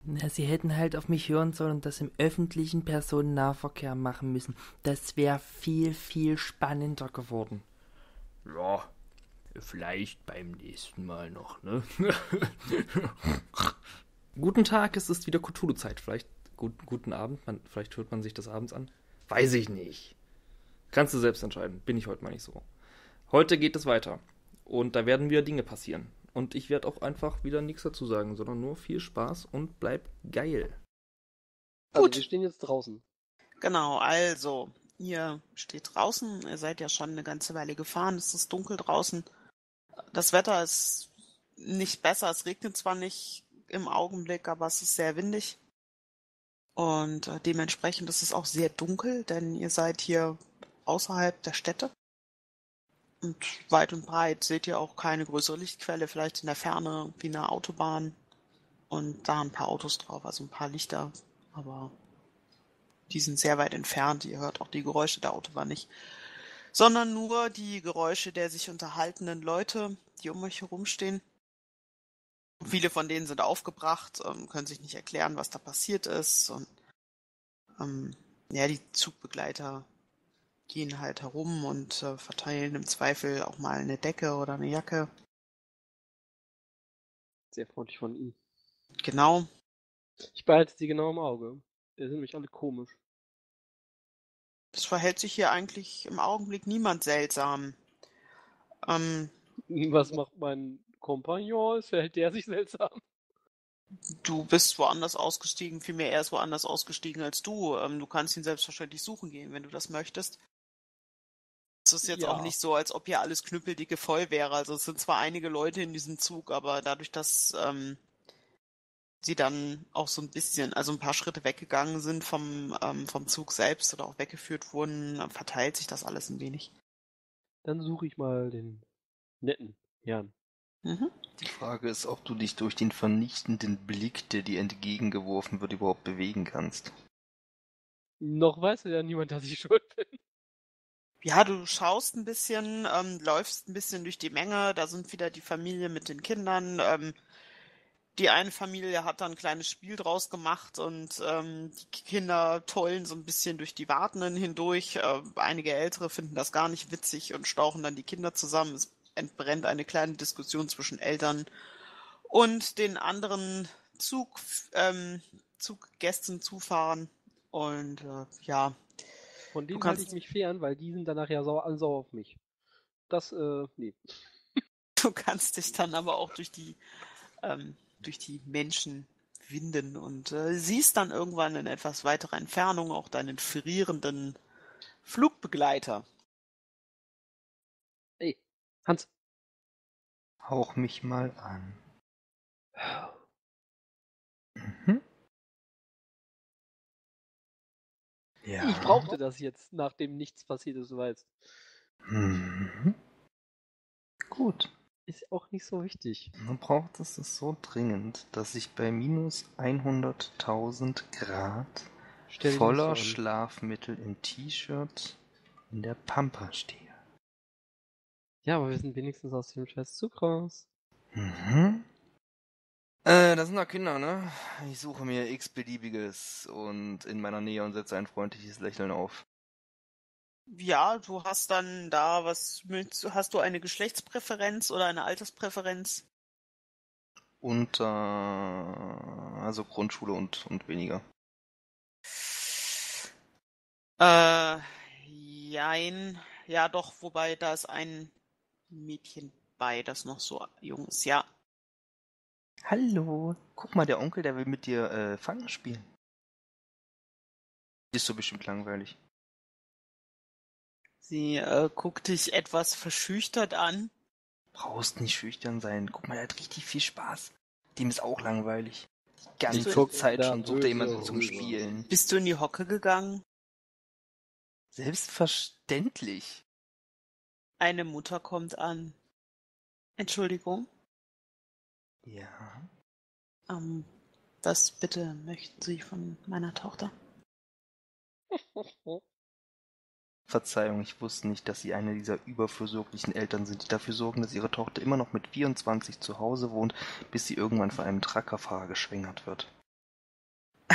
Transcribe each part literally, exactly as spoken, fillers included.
Na, sie hätten halt auf mich hören sollen und das im öffentlichen Personennahverkehr machen müssen. Das wäre viel, viel spannender geworden. Ja, vielleicht beim nächsten Mal noch, ne? Guten Tag, es ist wieder Cthulhu-Zeit. Vielleicht gut, guten Abend, man, vielleicht hört man sich das abends an. Weiß ich nicht. Kannst du selbst entscheiden. Bin ich heute mal nicht so. Heute geht es weiter. Und da werden wieder Dinge passieren. Und ich werde auch einfach wieder nichts dazu sagen, sondern nur viel Spaß und bleib geil. Also Gut. wir stehen jetzt draußen. Genau, also, ihr steht draußen, ihr seid ja schon eine ganze Weile gefahren, es ist dunkel draußen. Das Wetter ist nicht besser, es regnet zwar nicht im Augenblick, aber es ist sehr windig. Und äh, dementsprechend ist es auch sehr dunkel, denn ihr seid hier außerhalb der Städte. Und weit und breit seht ihr auch keine größere Lichtquelle, vielleicht in der Ferne wie eine Autobahn. Und da ein paar Autos drauf, also ein paar Lichter, aber die sind sehr weit entfernt. Ihr hört auch die Geräusche der Autobahn nicht, sondern nur die Geräusche der sich unterhaltenden Leute, die um euch herumstehen. Viele von denen sind aufgebracht, ähm, können sich nicht erklären, was da passiert ist. Und ähm, ja, die Zugbegleiter gehen halt herum und äh, verteilen im Zweifel auch mal eine Decke oder eine Jacke. Sehr freundlich von Ihnen. Genau. Ich behalte sie genau im Auge. Die sind nämlich alle komisch. Es verhält sich hier eigentlich im Augenblick niemand seltsam. Ähm, Was macht mein Kompagnon? Verhält der sich seltsam? Du bist woanders ausgestiegen, vielmehr er ist woanders ausgestiegen als du. Ähm, du kannst ihn selbstverständlich suchen gehen, wenn du das möchtest. Es ist jetzt Ja. auch nicht so, als ob hier alles knüppeldicke voll wäre. Also es sind zwar einige Leute in diesem Zug, aber dadurch, dass ähm, sie dann auch so ein bisschen, also ein paar Schritte weggegangen sind vom, ähm, vom Zug selbst oder auch weggeführt wurden, verteilt sich das alles ein wenig. Dann suche ich mal den netten Herrn. Mhm. Die Frage ist, ob du dich durch den vernichtenden Blick, der dir entgegengeworfen wird, überhaupt bewegen kannst. Noch weiß ja niemand, dass ich schuld bin. Ja, du schaust ein bisschen, ähm, läufst ein bisschen durch die Menge, da sind wieder die Familie mit den Kindern. Ähm, die eine Familie hat da ein kleines Spiel draus gemacht und ähm, die Kinder tollen so ein bisschen durch die Wartenden hindurch. Äh, einige Ältere finden das gar nicht witzig und stauchen dann die Kinder zusammen. Es entbrennt eine kleine Diskussion zwischen Eltern und den anderen Zug, ähm, Zuggästen, Zufahrern. Und äh, ja, Von denen kannst- halte ich mich fern, weil die sind dann nachher sauer, alle sauer auf mich. Das, äh, nee. du kannst dich dann aber auch durch die ähm, durch die Menschen winden und äh, siehst dann irgendwann in etwas weiterer Entfernung auch deinen frierenden Flugbegleiter. Ey, Hans. Hauch mich mal an. Mhm. Ja. Ich brauchte das jetzt, nachdem nichts passiert ist, du weißt. Mhm. Gut. Ist auch nicht so wichtig. Man braucht es so dringend, dass ich bei minus hunderttausend Grad Stell dich voller nicht so an. Schlafmittel im T-Shirt in der Pampa stehe. Ja, aber wir sind wenigstens aus dem scheiß Zug raus. Mhm. Äh, das sind doch Kinder, ne? Ich suche mir x-beliebiges und in meiner Nähe und setze ein freundliches Lächeln auf. Ja, du hast dann da was mit, hast du eine Geschlechtspräferenz oder eine Alterspräferenz? Unter, also Grundschule und, und weniger. Äh, jein. Ja, doch, wobei da ist ein Mädchen bei, das noch so jung ist, ja. Hallo, guck mal, der Onkel, der will mit dir äh, Fangen spielen. Ist so bestimmt langweilig. Sie äh, guckt dich etwas verschüchtert an. Brauchst nicht schüchtern sein. Guck mal, der hat richtig viel Spaß. Dem ist auch langweilig. Die ganze Ich guck Zeit da schon sucht böse er jemanden zum rüber. Spielen. Bist du in die Hocke gegangen? Selbstverständlich. Eine Mutter kommt an. Entschuldigung, Ja. ähm, was bitte möchten Sie von meiner Tochter? Verzeihung, ich wusste nicht, dass Sie eine dieser überfürsorglichen Eltern sind, die dafür sorgen, dass Ihre Tochter immer noch mit vierundzwanzig zu Hause wohnt, bis sie irgendwann von einem Truckerfahrer geschwängert wird.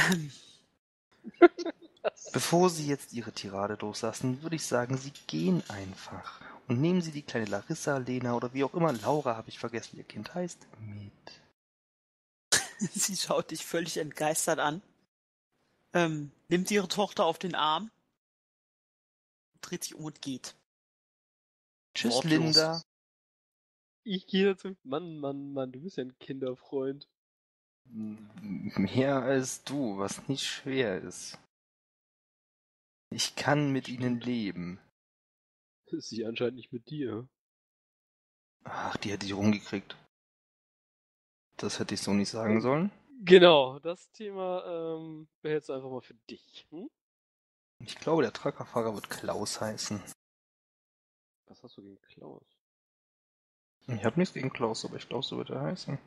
Bevor Sie jetzt Ihre Tirade loslassen, würde ich sagen, Sie gehen einfach. Und nehmen Sie die kleine Larissa, Lena oder wie auch immer, Laura, habe ich vergessen, wie Ihr Kind heißt, mit. Sie schaut dich völlig entgeistert an. Ähm, nimmt ihre Tochter auf den Arm, dreht sich um und geht. Tschüss, Wortlos. Linda. Ich gehe dazu. Mann, Mann, Mann, du bist ja ein Kinderfreund. Mehr als du, was nicht schwer ist. Ich kann mit ihnen leben. Das ist sie anscheinend nicht mit dir. Ach, die hätte ich rumgekriegt. Das hätte ich so nicht sagen sollen. Genau, das Thema ähm, behältst du einfach mal für dich. Hm? Ich glaube, der Truckerfahrer wird Klaus heißen. Was hast du gegen Klaus? Ich habe nichts gegen Klaus, aber ich glaube, so wird er heißen.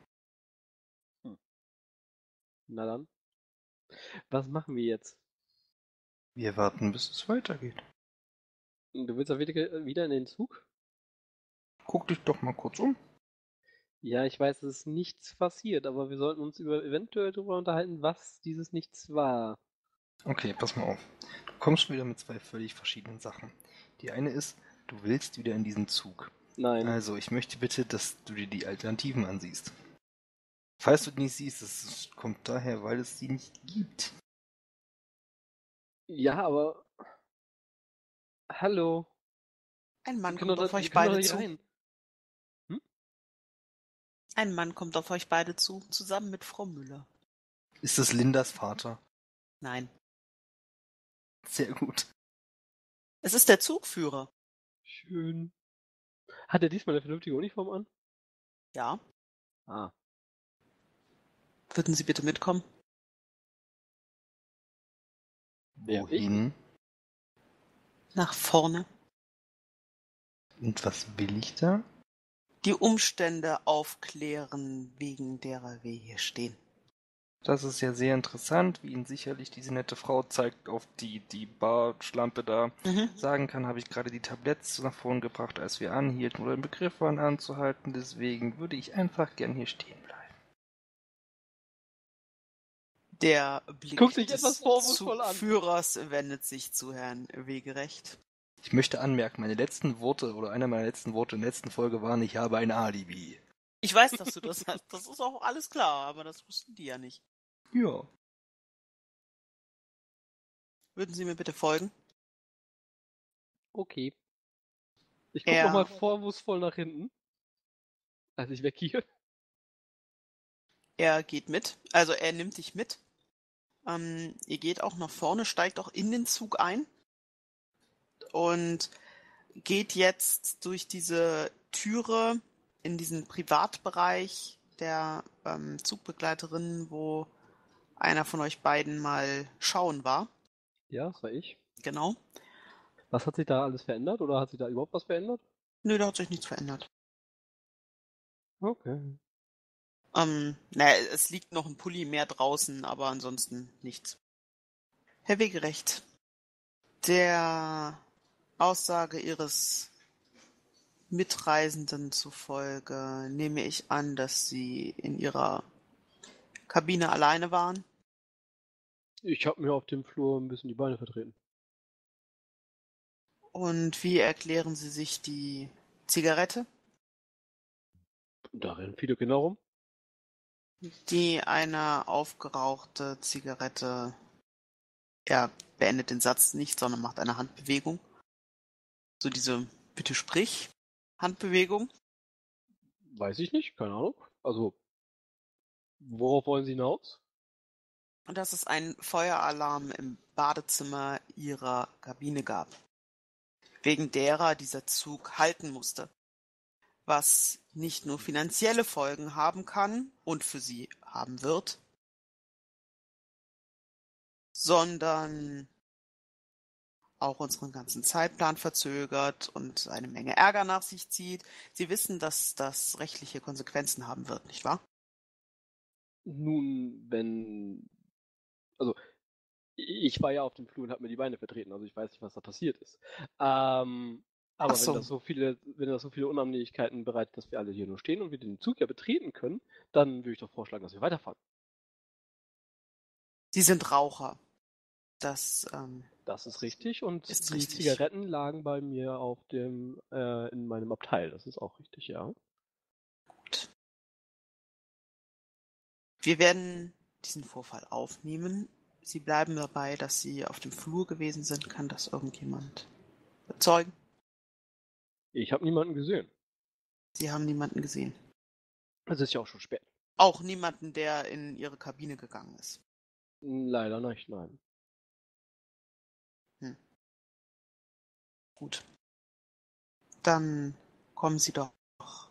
Na dann. Was machen wir jetzt? Wir warten, bis es weitergeht. Du willst ja wieder, wieder in den Zug? Guck dich doch mal kurz um. Ja, ich weiß, es ist nichts passiert, aber wir sollten uns über eventuell darüber unterhalten, was dieses Nichts war. Okay, pass mal auf. Du kommst schon wieder mit zwei völlig verschiedenen Sachen. Die eine ist, du willst wieder in diesen Zug. Nein. Also, ich möchte bitte, dass du dir die Alternativen ansiehst. Falls du die nicht siehst, es kommt daher, weil es sie nicht gibt. Ja, aber. Hallo. Ein Mann Wir können kommt doch auf da- wir euch können doch beide nicht zu. rein. Ein Mann kommt auf euch beide zu, zusammen mit Frau Müller. Ist es Lindas Vater? Nein. Sehr gut. Es ist der Zugführer. Schön. Hat er diesmal eine vernünftige Uniform an? Ja. Ah. Würden Sie bitte mitkommen? Wer, ich? Wohin? Nach vorne. Und was will ich da? Die Umstände aufklären, wegen derer wir hier stehen. Das ist ja sehr interessant, wie Ihnen sicherlich diese nette Frau zeigt auf die, die Barschlampe da. Mhm. Sagen kann, habe ich gerade die Tabletts nach vorn gebracht, als wir anhielten oder im Begriff waren anzuhalten. Deswegen würde ich einfach gern hier stehen bleiben. Der Blick Guckt sich des etwas vorwurfsvoll an. Zugführers wendet sich zu Herrn Wegerecht. Ich möchte anmerken, meine letzten Worte oder einer meiner letzten Worte in der letzten Folge waren, ich habe ein Alibi. Ich weiß, dass du das hast. Das ist auch alles klar, aber das wussten die ja nicht. Ja. Würden Sie mir bitte folgen? Okay. Ich guck Er- nochmal vorwurfsvoll nach hinten. Als ich weggehe. Er geht mit. Also er nimmt dich mit. Ähm, ihr geht auch nach vorne, steigt auch in den Zug ein. Und geht jetzt durch diese Türe in diesen Privatbereich der ähm, Zugbegleiterinnen, wo einer von euch beiden mal schauen war. Ja, das war ich. Genau. Was hat sich da alles verändert? Oder hat sich da überhaupt was verändert? Nö, da hat sich nichts verändert. Okay. Ähm, naja, es liegt noch ein Pulli mehr draußen, aber ansonsten nichts. Herr Wegerecht, der Aussage Ihres Mitreisenden zufolge nehme ich an, dass Sie in Ihrer Kabine alleine waren. Ich habe mir auf dem Flur ein bisschen die Beine vertreten. Und wie erklären Sie sich die Zigarette, Da rennen viele Kinder rum. die eine aufgerauchte Zigarette, er beendet den Satz nicht, sondern macht eine Handbewegung. So diese Bitte sprich Handbewegung. Weiß ich nicht, keine Ahnung. Also, worauf wollen Sie hinaus? Und dass es einen Feueralarm im Badezimmer ihrer Kabine gab, wegen derer dieser Zug halten musste, was nicht nur finanzielle Folgen haben kann und für sie haben wird, sondern auch unseren ganzen Zeitplan verzögert und eine Menge Ärger nach sich zieht. Sie wissen, dass das rechtliche Konsequenzen haben wird, nicht wahr? Nun, wenn. Also, ich war ja auf dem Flur und habe mir die Beine vertreten, also ich weiß nicht, was da passiert ist. Ähm, aber Ach so. wenn das so viele, wenn das so viele Unannehmlichkeiten bereitet, dass wir alle hier nur stehen und wir den Zug ja betreten können, dann würde ich doch vorschlagen, dass wir weiterfahren. Sie sind Raucher. Das, ähm, Das ist richtig und Ist die richtig. Zigaretten lagen bei mir auf dem, äh, in meinem Abteil. Das ist auch richtig, ja. gut. Wir werden diesen Vorfall aufnehmen. Sie bleiben dabei, dass Sie auf dem Flur gewesen sind. Kann das irgendjemand bezeugen? Ich habe niemanden gesehen. Sie haben niemanden gesehen. Es ist ja auch schon spät. Auch niemanden, der in Ihre Kabine gegangen ist. Leider nicht, nein. Gut. Dann kommen Sie doch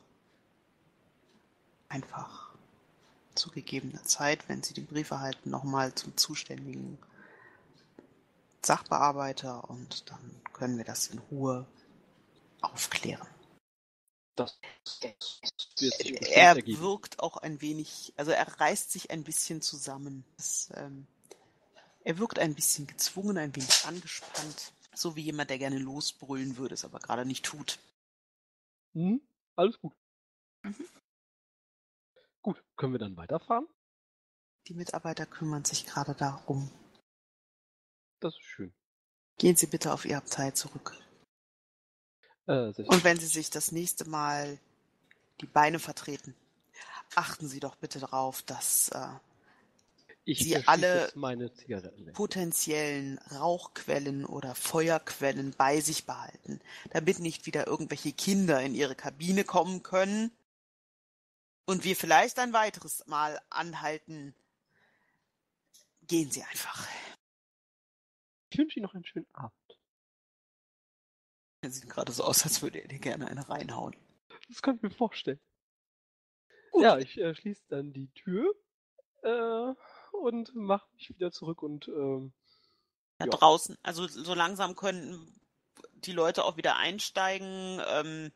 einfach zu gegebener Zeit, wenn Sie den Brief erhalten, nochmal zum zuständigen Sachbearbeiter und dann können wir das in Ruhe aufklären. Das wird sich bestimmt Er ergeben. wirkt auch ein wenig, also er reißt sich ein bisschen zusammen. Es, ähm, er wirkt ein bisschen gezwungen, ein wenig angespannt. So wie jemand, der gerne losbrüllen würde, es aber gerade nicht tut. Hm? Alles gut. Mhm. Gut, können wir dann weiterfahren? Die Mitarbeiter kümmern sich gerade darum. Das ist schön. Gehen Sie bitte auf Ihr Abteil zurück. Äh, Und wenn Sie sich das nächste Mal die Beine vertreten, achten Sie doch bitte darauf, dass äh, ich Sie verschließe alle jetzt meine Zigaretten weg. potenziellen Rauchquellen oder Feuerquellen bei sich behalten, damit nicht wieder irgendwelche Kinder in Ihre Kabine kommen können und wir vielleicht ein weiteres Mal anhalten. Gehen Sie einfach. Ich wünsche Ihnen noch einen schönen Abend. Er sieht gerade so aus, als würde er dir gerne eine reinhauen. Das kann ich mir vorstellen. Gut. Ja, ich äh, schließe dann die Tür äh, und mache mich wieder zurück und ähm, Da ja. draußen, also so langsam können die Leute auch wieder einsteigen. Ähm,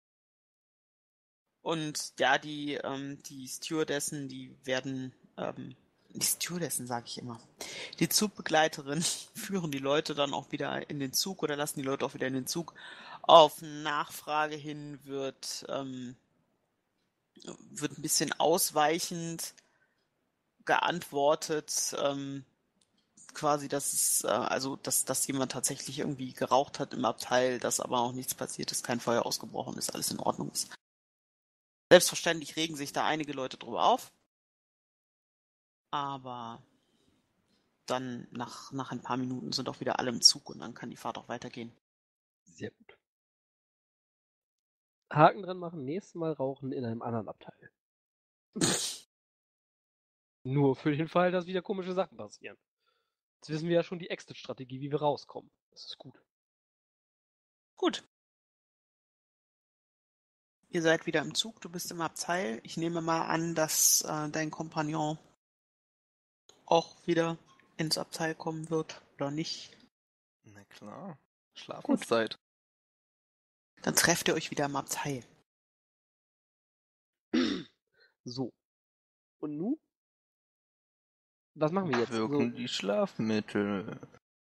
und ja, die, ähm, die Stewardessen, die werden, ähm, die Stewardessen sage ich immer, die Zugbegleiterin führen die Leute dann auch wieder in den Zug oder lassen die Leute auch wieder in den Zug. Auf Nachfrage hin wird, ähm, wird ein bisschen ausweichend geantwortet, ähm, quasi, dass es, äh, also, dass, dass jemand tatsächlich irgendwie geraucht hat im Abteil, dass aber auch nichts passiert ist, kein Feuer ausgebrochen ist, alles in Ordnung ist. Selbstverständlich regen sich da einige Leute drüber auf, aber dann nach, nach ein paar Minuten sind auch wieder alle im Zug und dann kann die Fahrt auch weitergehen. Sehr gut. Haken dran machen, nächstes Mal rauchen in einem anderen Abteil. Nur für den Fall, dass wieder komische Sachen passieren. Jetzt wissen wir ja schon die Exit-Strategie, wie wir rauskommen. Das ist gut. Gut. Ihr seid wieder im Zug, du bist im Abteil. Ich nehme mal an, dass äh, dein Kompagnon auch wieder ins Abteil kommen wird, oder nicht? Na klar. Schlafenszeit. Dann trefft ihr euch wieder im Abteil. So. Und nun? Was machen wir jetzt? Wirken So, die Schlafmittel.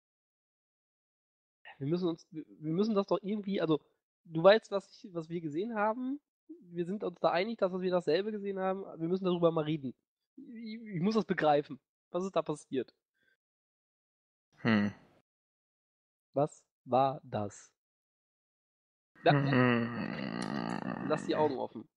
wir müssen uns, wir wir müssen das doch irgendwie, also, du weißt, was, ich, was wir gesehen haben. Wir sind uns da einig, dass wir dasselbe gesehen haben. Wir müssen darüber mal reden. Ich, ich muss das begreifen. Was ist da passiert? Hm. Was war das? Ja, Hm. lass die Augen offen.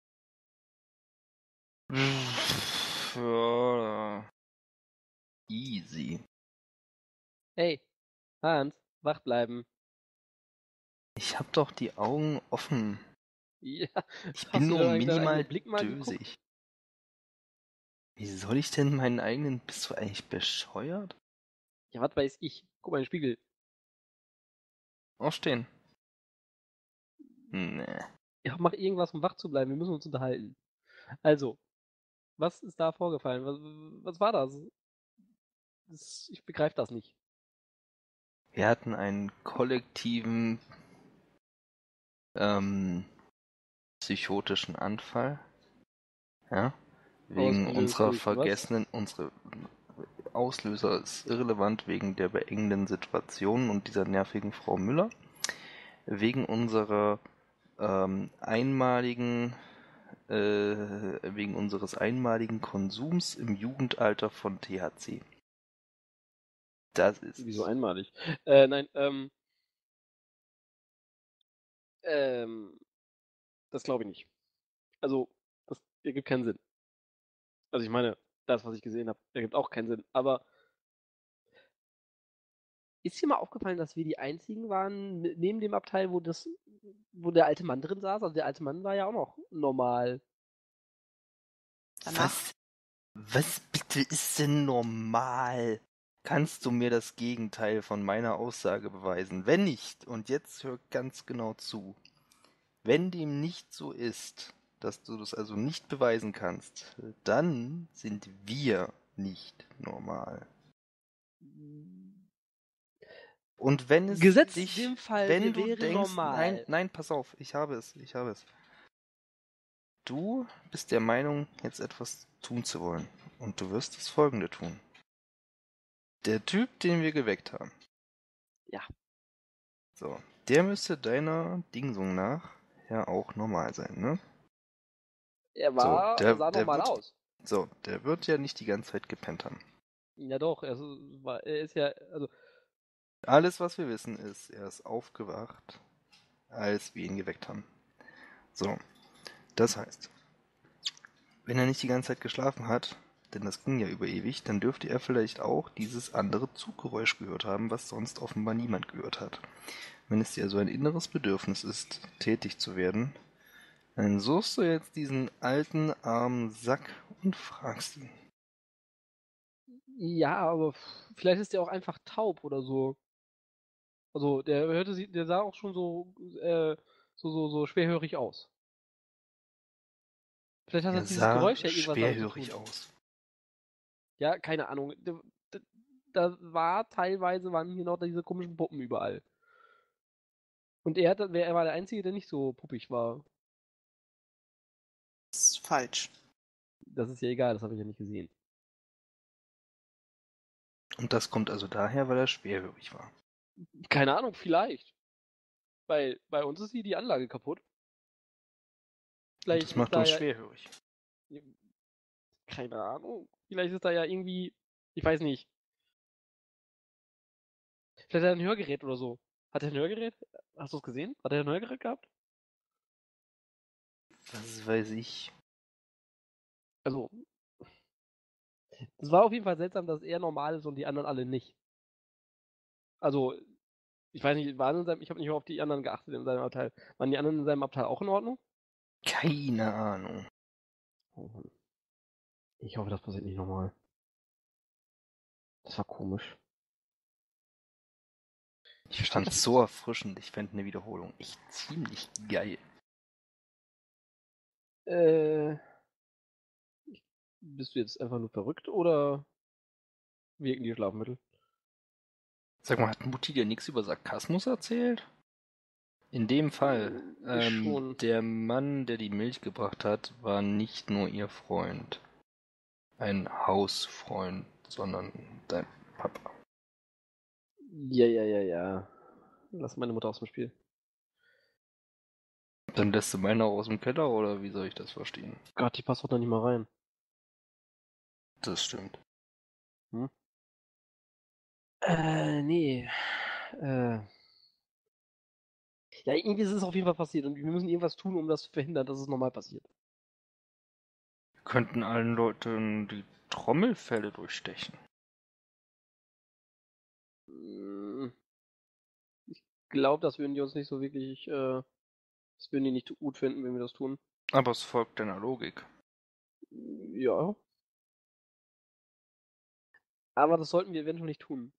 Ja. Easy. Hey, Hans, wach bleiben. Ich hab doch die Augen offen. Ja, Ich hast bin du nur da eigentlich deinen minimal eigenen Blick mal geguckt? dösig. Wie soll ich denn meinen eigenen... Bist du eigentlich bescheuert? Ja, was weiß ich. Guck mal in den Spiegel. Aufstehen. Nee. Ja, mach irgendwas, um wach zu bleiben. Wir müssen uns unterhalten. Also, was ist da vorgefallen? Was, was war das? das ich begreife das nicht. Wir hatten einen kollektiven ähm, psychotischen Anfall. Ja. Wegen Ausgelöst unserer durch was? vergessenen, unsere Auslöser ist irrelevant wegen der beengenden Situation und dieser nervigen Frau Müller. Wegen unserer ähm, einmaligen, äh, wegen unseres einmaligen Konsums im Jugendalter von T H C. Das ist Wieso es. einmalig? Äh, nein, ähm. Ähm. Das glaube ich nicht. Also, das ergibt keinen Sinn. Also, ich meine, das, was ich gesehen habe, ergibt auch keinen Sinn. Aber ist dir mal aufgefallen, dass wir die einzigen waren, ne- neben dem Abteil, wo das, wo der alte Mann drin saß? Also, der alte Mann war ja auch noch normal. Danach, Was? Was bitte ist denn normal? Kannst du mir das Gegenteil von meiner Aussage beweisen? Wenn nicht, und jetzt hör ganz genau zu, wenn dem nicht so ist, dass du das also nicht beweisen kannst, dann sind wir nicht normal. Und wenn es Gesetzt dich, dem Fall, wenn wir du wären denkst, nein, normal. nein, pass auf, ich habe es, ich habe es. Du bist der Meinung, jetzt etwas tun zu wollen. Und du wirst das Folgende tun. Der Typ, den wir geweckt haben. Ja. So, der müsste deiner Dingsung nach ja auch normal sein, ne? Er So, war, der, sah der normal wird, aus. so, der wird ja nicht die ganze Zeit gepennt haben. Ja doch, er ist, war, er ist ja, also, Alles, was wir wissen, ist, er ist aufgewacht, als wir ihn geweckt haben. So, das heißt, wenn er nicht die ganze Zeit geschlafen hat, denn das ging ja über ewig, dann dürfte er vielleicht auch dieses andere Zuggeräusch gehört haben, was sonst offenbar niemand gehört hat. Wenn es dir also ein inneres Bedürfnis ist, tätig zu werden, dann suchst du jetzt diesen alten, armen Sack und fragst ihn. ja, aber vielleicht ist der auch einfach taub oder so. Also, der hörte sich, der sah auch schon so, äh, so, so, so schwerhörig aus. Vielleicht hat Er das dieses sah Geräusch ja irgendwas damit zu tun. schwerhörig aus. Ja, keine Ahnung. Da, da, da war teilweise waren hier noch diese komischen Puppen überall. Und er, hat, er war der Einzige, der nicht so puppig war. ist falsch. Das ist ja egal, das habe ich ja nicht gesehen. Und das kommt also daher, weil er schwerhörig war. Keine Ahnung, vielleicht. Weil bei uns ist hier die Anlage kaputt. Und Vielleicht das ist macht da uns ja. schwerhörig. Keine Ahnung. Vielleicht ist da ja irgendwie. Ich weiß nicht. Vielleicht hat er ein Hörgerät oder so. Hat er ein Hörgerät? Hast du es gesehen? Hat er ein Hörgerät gehabt? Was weiß ich. Also, es war auf jeden Fall seltsam, dass er normal ist und die anderen alle nicht. Also, ich weiß nicht, waren in seinem, ich habe nicht mehr auf die anderen geachtet in seinem Abteil. Waren die anderen in seinem Abteil auch in Ordnung? Keine Ahnung. Oh Mann. Ich hoffe, das passiert nicht nochmal. Das war komisch. Ich fand's so erfrischend. Ich fände eine Wiederholung echt ziemlich geil. Äh, bist du jetzt einfach nur verrückt oder wirken die Schlafmittel? Sag mal, hat Mutti dir nichts über Sarkasmus erzählt? In dem Fall, Ich ähm, schon. der Mann, der die Milch gebracht hat, war nicht nur ihr Freund. Ein Hausfreund, sondern dein Papa. Ja, ja, ja, ja. Lass meine Mutter aus dem Spiel. Dann lässt du meine auch aus dem Keller, oder wie soll ich das verstehen? Gott, die passt doch da nicht mal rein. Das stimmt. Hm? Äh, nee. Äh. Ja, irgendwie ist es auf jeden Fall passiert und wir müssen irgendwas tun, um das zu verhindern, dass es normal passiert. Wir könnten allen Leuten die Trommelfelle durchstechen. Hm, Ich glaube, das würden die uns nicht so wirklich, äh, das würden die nicht gut finden, wenn wir das tun. Aber es folgt deiner Logik. Ja. Aber das sollten wir eventuell nicht tun.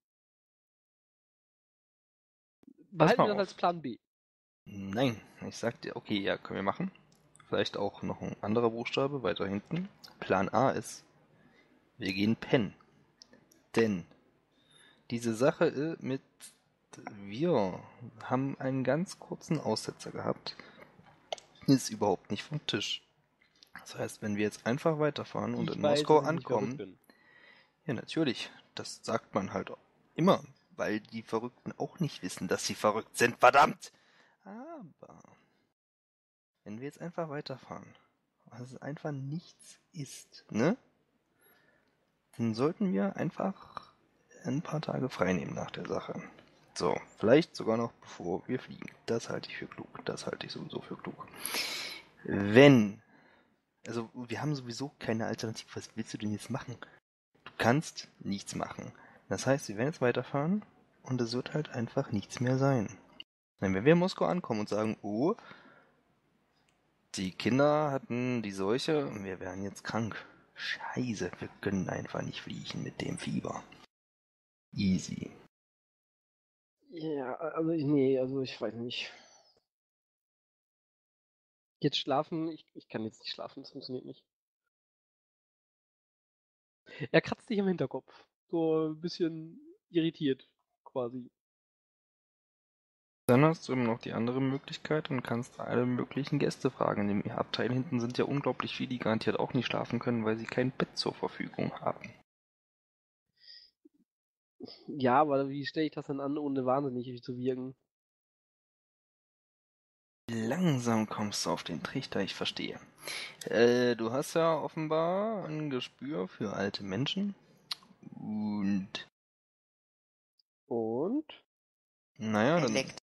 Pass Behalten wir mal das als auf. Plan B. Nein, ich sag dir, okay, ja, können wir machen. Vielleicht auch noch ein anderer Buchstabe weiter hinten. Plan A ist, wir gehen pennen. Denn diese Sache äh, mit wir haben einen ganz kurzen Aussetzer gehabt, ist überhaupt nicht vom Tisch. Das heißt, wenn wir jetzt einfach weiterfahren und Ich in weiß, Moskau dass ich nicht verrückt ankommen, bin. ja natürlich, das sagt man halt immer, weil die Verrückten auch nicht wissen, dass sie verrückt sind, verdammt! Aber wenn wir jetzt einfach weiterfahren, was einfach nichts ist, ne? Dann sollten wir einfach ein paar Tage frei nehmen nach der Sache. So, vielleicht sogar noch bevor wir fliegen. Das halte ich für klug. Das halte ich sowieso für klug. Wenn, also wir haben sowieso keine Alternative. Was willst du denn jetzt machen? Du kannst nichts machen. Das heißt, wir werden jetzt weiterfahren und es wird halt einfach nichts mehr sein. Wenn wir in Moskau ankommen und sagen, oh, die Kinder hatten die Seuche und wir wären jetzt krank. Scheiße, wir können einfach nicht fliegen mit dem Fieber. Easy. Ja, also ich, nee, also ich weiß nicht. Jetzt schlafen, ich, ich kann jetzt nicht schlafen, das funktioniert nicht. Er kratzt dich im Hinterkopf. So ein bisschen irritiert, quasi. Dann hast du immer noch die andere Möglichkeit und kannst alle möglichen Gäste fragen. In dem Abteil hinten sind ja unglaublich viele, die garantiert auch nicht schlafen können, weil sie kein Bett zur Verfügung haben. Ja, aber wie stelle ich das denn an, ohne wahnsinnig zu wirken? Langsam kommst du auf den Trichter, ich verstehe. Äh, du hast ja offenbar ein Gespür für alte Menschen. Und... Und? Naja, dann... Elekt-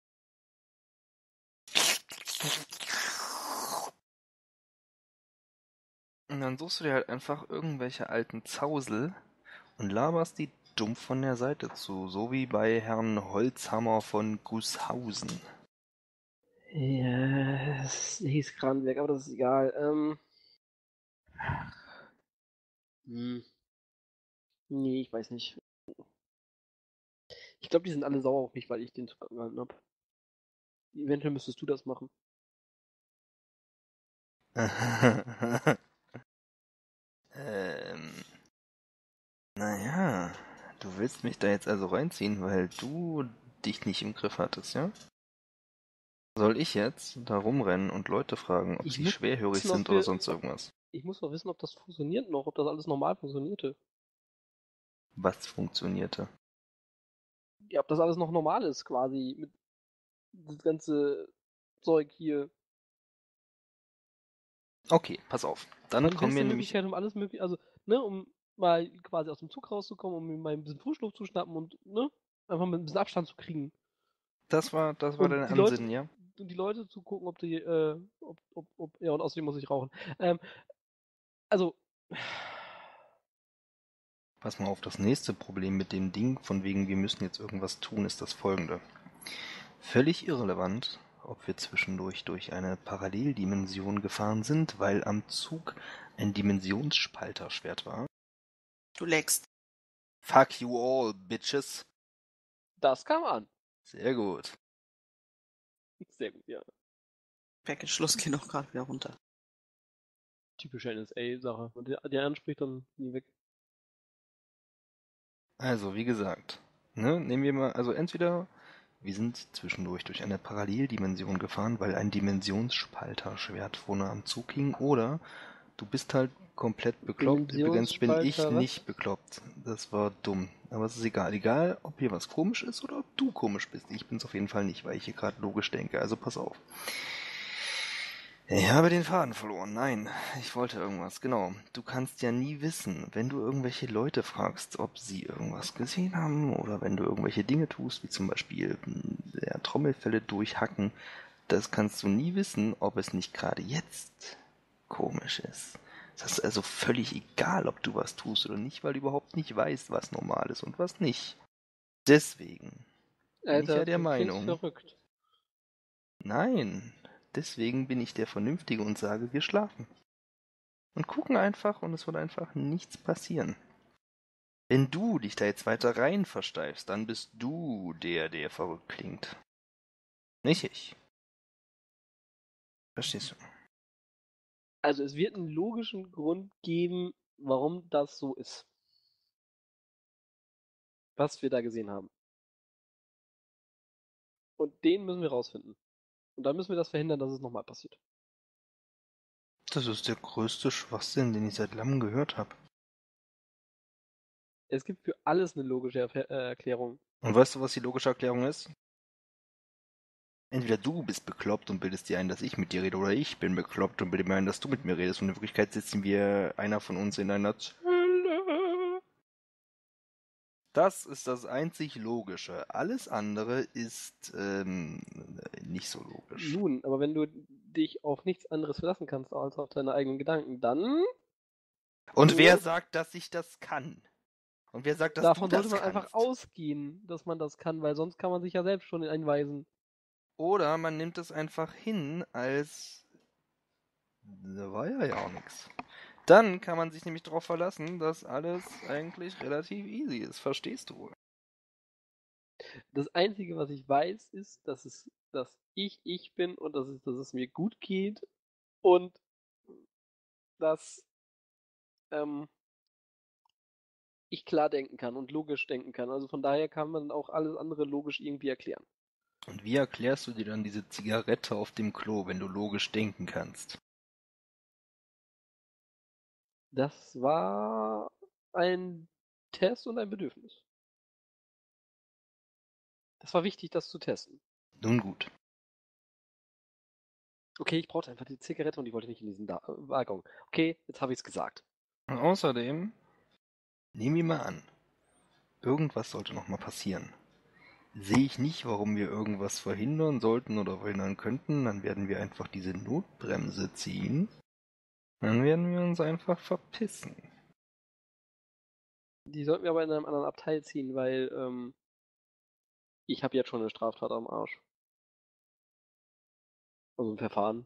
Und dann suchst du dir halt einfach irgendwelche alten Zausel und laberst die dumpf von der Seite zu, so wie bei Herrn Holzhammer von Gushausen. Ja, es hieß Kranenberg, aber das ist egal. Ähm. Hm. Nee, ich weiß nicht. Ich glaube, die sind alle sauer auf mich, weil ich den zugehalten habe. Eventuell müsstest du das machen. ähm. Naja, du willst mich da jetzt also reinziehen, weil du dich nicht im Griff hattest, ja? Soll ich jetzt da rumrennen und Leute fragen, ob Ich sie muss schwerhörig wissen, ob sind wir- oder sonst irgendwas? Ich muss doch wissen, ob das funktioniert noch, ob das alles normal funktionierte. Was funktionierte? Ja, ob das alles noch normal ist, quasi. Mit das ganze Zeug hier. Okay, pass auf. Dann Meine kommen beste wir nämlich... Möglichkeit, um alles mögliche, also, ne, um mal quasi aus dem Zug rauszukommen, um mir mal ein bisschen Frischluft zu schnappen und, ne, einfach mit ein bisschen Abstand zu kriegen. Das war, das war Und dein die Leute, Ansinnen, ja? und die Leute zu gucken, ob die, äh, ob, ob, ob, ja, und außerdem muss ich rauchen. Ähm, also, Pass mal auf, das nächste Problem mit dem Ding, von wegen wir müssen jetzt irgendwas tun, ist das folgende. Völlig irrelevant, ob wir zwischendurch durch eine Paralleldimension gefahren sind, weil am Zug ein Dimensionsspalterschwert war. Du leckst. Fuck you all, bitches. das kam an. Sehr gut. Sehr gut, ja. Package Schluss geht noch gerade wieder runter. Typische N S A-Sache. Und der, der anspricht dann nie weg. Also, wie gesagt, ne, nehmen wir mal, also entweder wir sind zwischendurch durch eine Paralleldimension gefahren, weil ein Dimensionsspalterschwert vorne am Zug hing, oder du bist halt komplett bekloppt. Übrigens bin ich Dimensionsspalter, was? nicht bekloppt. Das war dumm. Aber es ist egal. Egal, ob hier was komisch ist oder ob du komisch bist. Ich bin's auf jeden Fall nicht, weil ich hier gerade logisch denke. Also pass auf. Ich habe den Faden verloren. Nein, ich wollte irgendwas. Genau. Du kannst ja nie wissen, wenn du irgendwelche Leute fragst, ob sie irgendwas gesehen haben oder wenn du irgendwelche Dinge tust, wie zum Beispiel ja, Trommelfälle durchhacken, das kannst du nie wissen, ob es nicht gerade jetzt komisch ist. Das ist also völlig egal, ob du was tust oder nicht, weil du überhaupt nicht weißt, was normal ist und was nicht. Deswegen bin Alter, ich ja der du klingst Meinung... verrückt. Nein, deswegen bin ich der Vernünftige und sage, wir schlafen. Und gucken einfach und es wird einfach nichts passieren. Wenn du dich da jetzt weiter rein versteifst, dann bist du der, der verrückt klingt. Nicht ich. Verstehst du? Also es wird einen logischen Grund geben, warum das so ist. Was wir da gesehen haben. Und den müssen wir rausfinden. Und dann müssen wir das verhindern, dass es nochmal passiert. Das ist der größte Schwachsinn, den ich seit langem gehört habe. Es gibt für alles eine logische Erf- äh, Erklärung. Und weißt du, was die logische Erklärung ist? Entweder du bist bekloppt und bildest dir ein, dass ich mit dir rede, oder ich bin bekloppt und bilde mir ein, dass du mit mir redest. Und in Wirklichkeit sitzen wir, einer von uns, in einer Zelle. Das ist das einzig Logische. Alles andere ist ähm, nicht so logisch. Nun, aber wenn du dich auf nichts anderes verlassen kannst als auf deine eigenen Gedanken, dann Und wer Ja. sagt, dass ich das kann? Und wer sagt, dass davon du das sollte man kannst? einfach ausgehen, dass man das kann, weil sonst kann man sich ja selbst schon einweisen. Oder man nimmt es einfach hin als... Da war ja ja auch nichts. Dann kann man sich nämlich darauf verlassen, dass alles eigentlich relativ easy ist. Verstehst du wohl? Das Einzige, was ich weiß, ist, dass es, dass ich ich bin und dass es, dass es mir gut geht und dass ähm, ich klar denken kann und logisch denken kann. Also von daher kann man auch alles andere logisch irgendwie erklären. Und wie erklärst du dir dann diese Zigarette auf dem Klo, wenn du logisch denken kannst? Das war ein Test und ein Bedürfnis. Das war wichtig, das zu testen. Nun gut. Okay, ich brauchte einfach die Zigarette und die wollte nicht in diesen da Waggon. Okay, jetzt habe ich es gesagt. Und außerdem, nehmen wir mal an, irgendwas sollte noch mal passieren. Sehe ich nicht, warum wir irgendwas verhindern sollten oder verhindern könnten, dann werden wir einfach diese Notbremse ziehen. Dann werden wir uns einfach verpissen. Die sollten wir aber in einem anderen Abteil ziehen, weil ähm, ich habe jetzt schon eine Straftat am Arsch. Also ein Verfahren.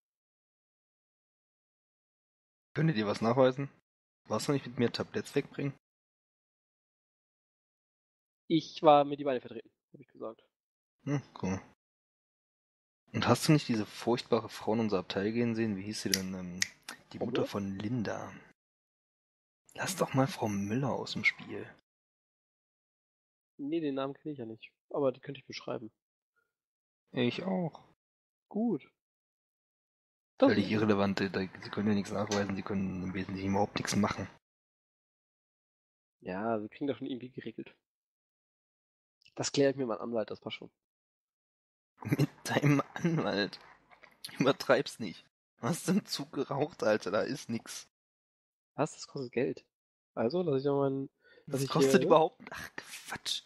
Könntet ihr was nachweisen? Warst du nicht mit mir Tabletts wegbringen? Ich war mir die Beine vertreten, habe ich gesagt. Hm, cool. Und hast du nicht diese furchtbare Frau in unser Abteil gehen sehen? Wie hieß sie denn? Ähm, die Frau Mutter Müller? von Linda. Lass doch mal Frau Müller aus dem Spiel. Nee, den Namen kenne ich ja nicht. Aber die könnte ich beschreiben. Ich auch. Gut. Das Völlig ist irrelevant. da- Sie können ja nichts nachweisen, sie können im Wesentlichen überhaupt nichts machen. Ja, wir kriegen das schon irgendwie geregelt. Das kläre ich mit meinem Anwalt, das passt schon. Mit deinem Anwalt. Übertreib's nicht. Du hast im Zug geraucht, Alter, da ist nix. Was? Das kostet Geld. Also, dass ich noch mal ein, dass Das ich kostet hier, überhaupt... Ach, Quatsch.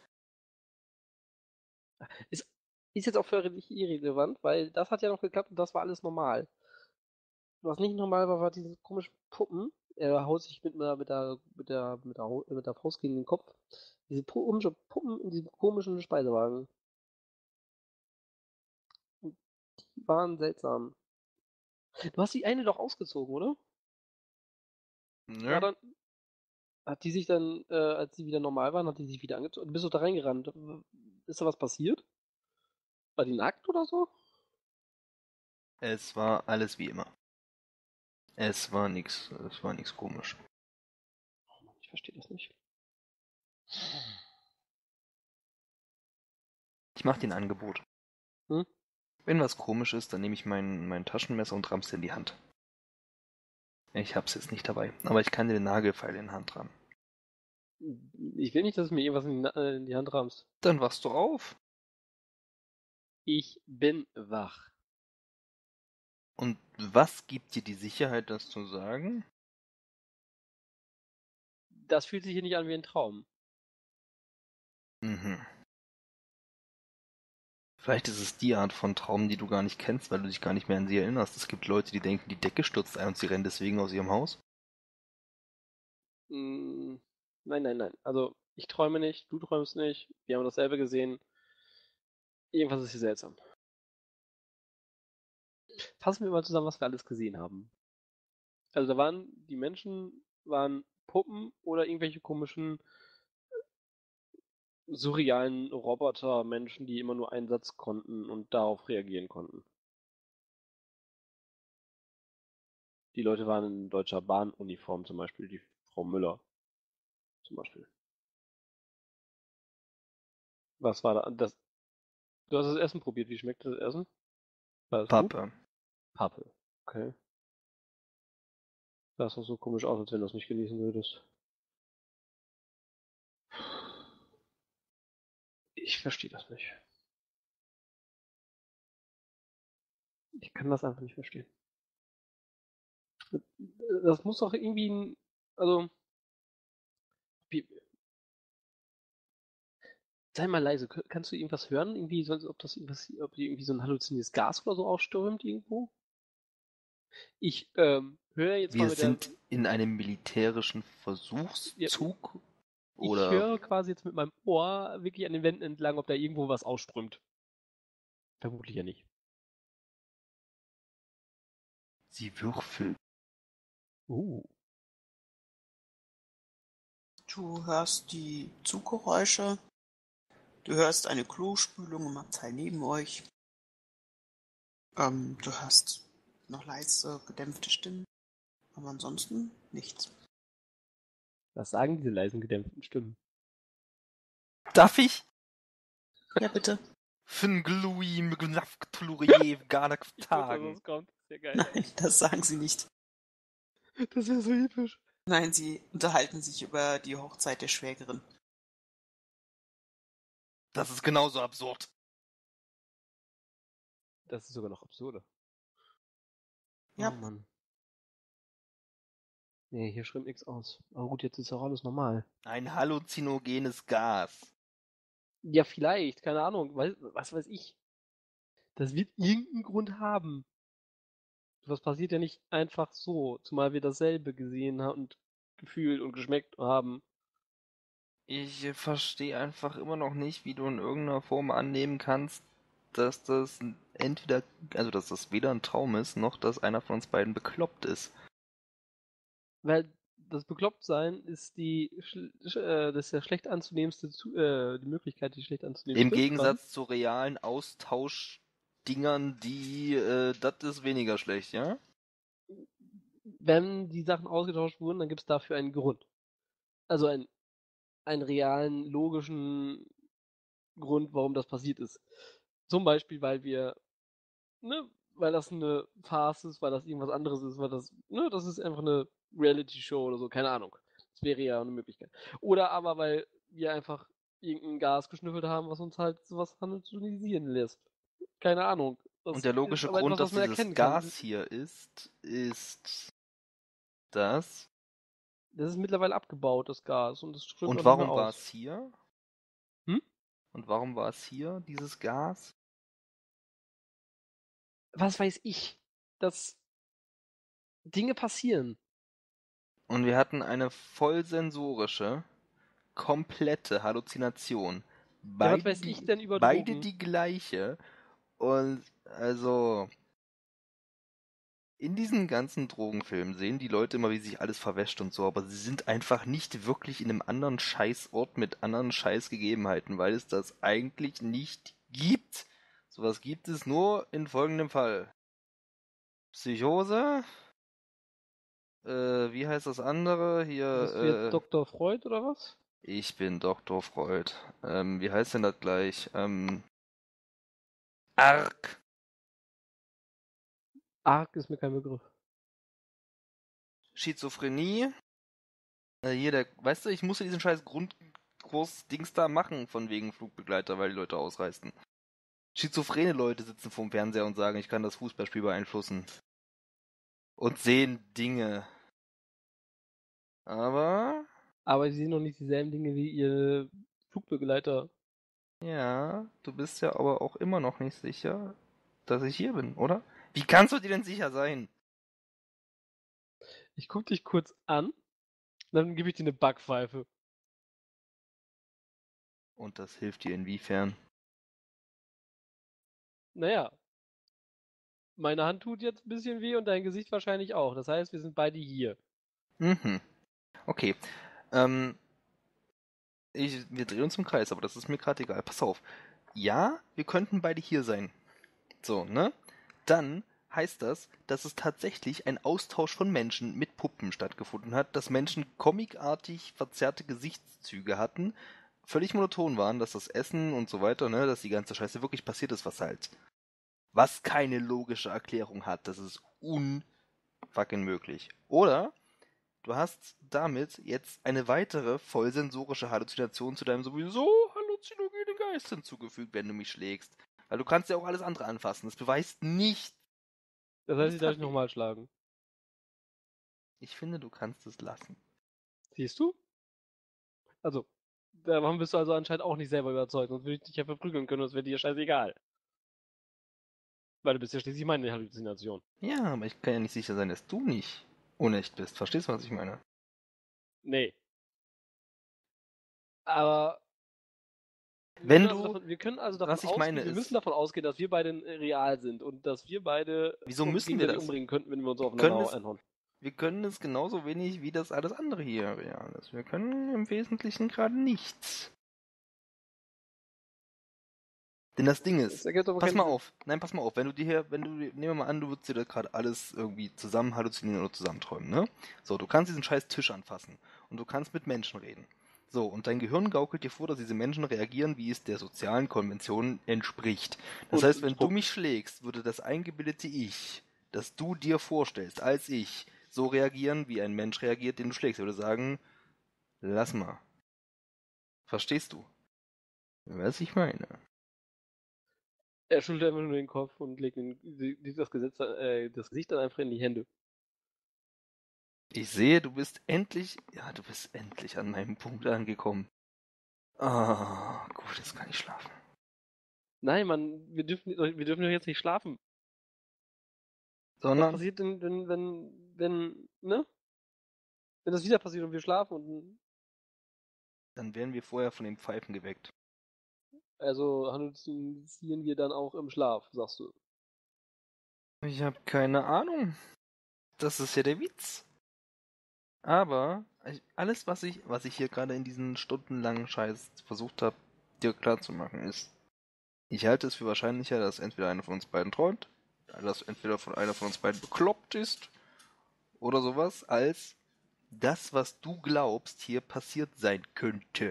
Ist, ist jetzt auch völlig irrelevant, weil das hat ja noch geklappt und das war alles normal. Was nicht normal war, war diese komischen Puppen. Er haut sich mit, einer, mit, der, mit, der, mit, der, Hau- mit der Faust gegen den Kopf. Diese Pu- Puppen in diesem komischen Speisewagen. Und die waren seltsam. Du hast die eine doch ausgezogen, oder? War Nö. dann, hat die sich dann, äh, als sie wieder normal waren, hat die sich wieder angezogen? Du bist doch da reingerannt. Ist da was passiert? War die nackt oder so? Es war alles wie immer. Es war nix, es war nix komisch. Oh Mann, ich verstehe das nicht. Ich mach dir ein Angebot. Hm? Wenn was komisch ist, dann nehme ich mein, mein Taschenmesser und ramm's dir in die Hand. Ich hab's jetzt nicht dabei, aber ich kann dir den Nagelfeil in die Hand rammen. Ich will nicht, dass du mir irgendwas in die, Na- äh, in die Hand rammst. Dann wachst du auf. Ich bin wach. Und was gibt dir die Sicherheit, das zu sagen? Das fühlt sich hier nicht an wie ein Traum. Mhm. Vielleicht ist es die Art von Traum, die du gar nicht kennst, weil du dich gar nicht mehr an sie erinnerst. Es gibt Leute, die denken, die Decke stürzt ein und sie rennen deswegen aus ihrem Haus. Mm, nein, nein, nein. Also, ich träume nicht, du träumst nicht, wir haben dasselbe gesehen. Irgendwas ist hier seltsam. Fassen wir mal zusammen, was wir alles gesehen haben. Also, da waren die Menschen, waren Puppen oder irgendwelche komischen, surrealen Roboter-Menschen, die immer nur einen Satz konnten und darauf reagieren konnten. Die Leute waren in deutscher Bahnuniform, zum Beispiel die Frau Müller. Zum Beispiel. Was war da? Das, du hast das Essen probiert. Wie schmeckt das Essen? War das gut? Pappe. Pappe. Okay. Das sah so komisch aus, als wenn du das nicht genießen würdest. Ich verstehe das nicht. Ich kann das einfach nicht verstehen. Das muss doch irgendwie ein, also, wie, Sei mal leise, K- kannst du irgendwas hören? Irgendwie, so, ob das irgendwas, ob hier irgendwie so ein halluziniertes Gas oder so aufstürmt irgendwo? Ich ähm, höre jetzt mal Wir mit der. sind in einem militärischen Ja, Versuchszug ich oder höre quasi jetzt mit meinem Ohr wirklich an den Wänden entlang, ob da irgendwo was ausströmt. Vermutlich ja nicht. sie würfeln. Uh. Du hörst die Zuggeräusche. Du hörst eine Klospülung im Abteil neben euch. Ähm, du hörst noch leise, gedämpfte Stimmen. Aber ansonsten nichts. Was sagen diese leisen, gedämpften Stimmen? Darf ich? Ja, bitte. Fingluim Gnafktulurie Ganak Ich wusste, dass Tagen. das kommt. Das ist ja geil. Nein, das sagen sie nicht. Das ist ja so episch. Nein, sie unterhalten sich über die Hochzeit der Schwägerin. Das ist genauso absurd. Das ist sogar noch absurder. Ja. Oh Mann. Nee, hier schrimmt nichts aus. Aber gut, jetzt ist auch alles normal. Ein halluzinogenes Gas. Ja, vielleicht, keine Ahnung. Was, was weiß ich. Das wird irgendeinen Grund haben. Was passiert ja nicht einfach so, zumal wir dasselbe gesehen haben und gefühlt und geschmeckt haben. Ich verstehe einfach immer noch nicht, wie du in irgendeiner Form annehmen kannst, dass das entweder, also dass das weder ein Traum ist, noch dass einer von uns beiden bekloppt ist. Weil das Beklopptsein ist die, schl- sch- äh, das ist der schlecht anzunehmendste, zu- äh, die Möglichkeit, die schlecht anzunehmendste. Im Gegensatz zu realen Austauschdingern, die, äh, das ist weniger schlecht, ja? Wenn die Sachen ausgetauscht wurden, dann gibt es dafür einen Grund. Also einen, einen realen, logischen Grund, warum das passiert ist. Zum Beispiel, weil wir, ne, weil das eine Farce ist, weil das irgendwas anderes ist, weil das, ne, das ist einfach eine Reality-Show oder so, keine Ahnung. Das wäre ja eine Möglichkeit. Oder aber, weil wir einfach irgendein Gas geschnüffelt haben, was uns halt sowas halluzinisieren lässt. Keine Ahnung. Das Und der ist logische aber Grund, etwas, was dass man dieses erkennen kann. Gas hier ist, ist das. Das ist mittlerweile abgebaut, dasGas, und das strömt Und auch nicht mehr warum war aus. es hier? Hm? Und warum war es hier, dieses Gas? Was weiß ich? Dass Dinge passieren. Und wir hatten eine vollsensorische, komplette Halluzination. Ja, was Beide weiß ich die, denn über beide Drogen? die gleiche. Und also in diesen ganzen Drogenfilmen sehen die Leute immer, wie sich alles verwäscht und so, aber sie sind einfach nicht wirklich in einem anderen Scheißort mit anderen Scheißgegebenheiten, weil es das eigentlich nicht gibt. Sowas gibt es nur in folgendem Fall. Psychose. Äh, wie heißt das andere? Hier, Bist du jetzt äh, Doktor Freud oder was? ich bin Doktor Freud. Ähm, wie heißt denn das gleich? Ähm, Ark. Arg ist mir kein Begriff. Schizophrenie. Äh, hier, der, weißt du, ich musste diesen scheiß Grundkurs-Dings da machen, von wegen Flugbegleiter, weil die Leute ausreisten. Schizophrene Leute sitzen vorm Fernseher und sagen, ich kann das Fußballspiel beeinflussen. Und sehen Dinge. Aber, Aber sie sehen noch nicht dieselben Dinge wie ihr Flugbegleiter. ja, du bist ja aber auch immer noch nicht sicher, dass ich hier bin, oder? Wie kannst du dir denn sicher sein? Ich guck dich kurz an, dann gebe ich dir eine Backpfeife. Und das hilft dir inwiefern? Naja, meine Hand tut jetzt ein bisschen weh und dein Gesicht wahrscheinlich auch. Das heißt, wir sind beide hier. Mhm. Okay. Ähm, ich, wir drehen uns im Kreis, aber das ist mir gerade egal. Pass auf. Ja, wir könnten beide hier sein. So, ne? Dann heißt das, dass es tatsächlich ein Austausch von Menschen mit Puppen stattgefunden hat, dass Menschen comicartig verzerrte Gesichtszüge hatten, völlig monoton waren, dass das Essen und so weiter, ne, dass die ganze Scheiße wirklich passiert ist, was halt, was keine logische Erklärung hat. Das ist unfucking möglich. Oder du hast damit jetzt eine weitere vollsensorische Halluzination zu deinem sowieso halluzinogenen Geist hinzugefügt, wenn du mich schlägst. Weil du kannst ja auch alles andere anfassen. Das beweist nicht. Das heißt, ich darf dich nochmal schlagen. Ich finde, du kannst es lassen. Siehst du? Also, Davon bist du also anscheinend auch nicht selber überzeugt, sonst würde ich dich ja verprügeln können, das wäre dir scheißegal. Weil du bist ja schließlich meine Halluzination. Ja, aber ich kann ja nicht sicher sein, dass du nicht unecht bist. Verstehst du, was ich meine? Nee. Aber wir Wenn können also du, davon, wir können also davon was ich ausgehen, meine wir müssen ist, davon ausgehen, dass wir beide äh, real sind und dass wir beide wieso uns müssen wir gegenseitig das? umbringen könnten, wenn wir uns Wir aufeinander können es, einhauen. wir können es genauso wenig wie das alles andere hier real ist. Wir können im Wesentlichen gerade nichts. Denn das Ding Das ist, ergibt aber pass keinen mal Sinn. auf, nein, pass mal auf, wenn du dir hier, wenn du, nehmen wir mal an, du würdest dir das gerade alles irgendwie zusammen halluzinieren oder zusammenträumen, ne? So, du kannst diesen scheiß Tisch anfassen und du kannst mit Menschen reden. So, und dein Gehirn gaukelt dir vor, dass diese Menschen reagieren, wie es der sozialen Konvention entspricht. Das Und heißt, wenn du spuckt. mich schlägst, würde das eingebildete Ich, das du dir vorstellst, als ich, so reagieren, wie ein Mensch reagiert, den du schlägst. Er würde sagen, lass mal. Verstehst du, was ich meine? Er schüttelt einfach nur den Kopf und legt, den, legt das, Gesetz, äh, das Gesicht dann einfach in die Hände. Ich sehe, du bist endlich, ja, du bist endlich an meinem Punkt angekommen. Ah, gut, jetzt kann ich schlafen. Nein, Mann, wir dürfen, wir dürfen doch jetzt nicht schlafen. Was Sondern, passiert denn, wenn, wenn, wenn, ne? Wenn das wieder passiert und wir schlafen und, dann werden wir vorher von den Pfeifen geweckt. also halluzinieren wir dann auch im Schlaf, sagst du. Ich habe keine Ahnung. Das ist ja der Witz. Aber ich, alles, was ich, was ich hier gerade in diesen stundenlangen Scheiß versucht habe, dir klarzumachen, ist, ich halte es für wahrscheinlicher, dass entweder einer von uns beiden träumt, dass entweder von einer von uns beiden bekloppt ist oder sowas, als das, was du glaubst, hier passiert sein könnte.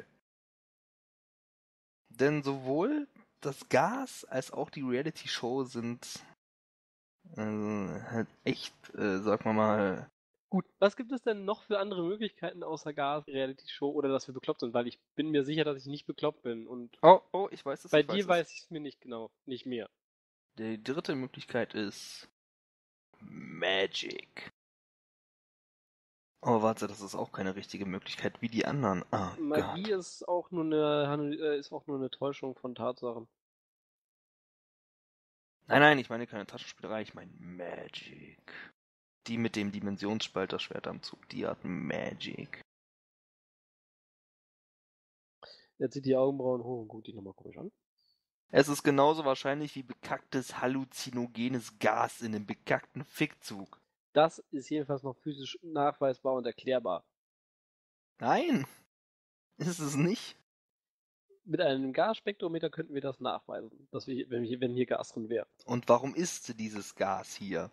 Denn sowohl das Gas als auch die Reality-Show sind äh, halt echt, äh, sagen wir mal. Gut, was gibt es denn noch für andere Möglichkeiten außer Gas, Reality-Show oder dass wir bekloppt sind? Weil ich bin mir sicher, dass ich nicht bekloppt bin und Oh, oh, ich weiß es, bei ich weiß dir es. weiß ich es mir nicht genau, nicht mehr. Die dritte Möglichkeit ist Magic. Oh, warte, das ist auch keine richtige Möglichkeit wie die anderen. Oh Magie Gott. ist auch nur eine Hannu- äh, ist auch nur eine Täuschung von Tatsachen. Nein, nein, ich meine keine Taschenspielerei, ich meine Magic. Die mit dem Dimensionsspalterschwert am Zug, die hat Magic. Er zieht die Augenbrauen hoch und guckt dich nochmal komisch an. Es ist genauso wahrscheinlich wie bekacktes halluzinogenes Gas in dem bekackten Fickzug. Das ist jedenfalls noch physisch nachweisbar und erklärbar. Nein, ist es nicht. Mit einem Gasspektrometer könnten wir das nachweisen, dass wir, wenn, hier, wenn hier Gas drin wäre. Und warum ist dieses Gas hier?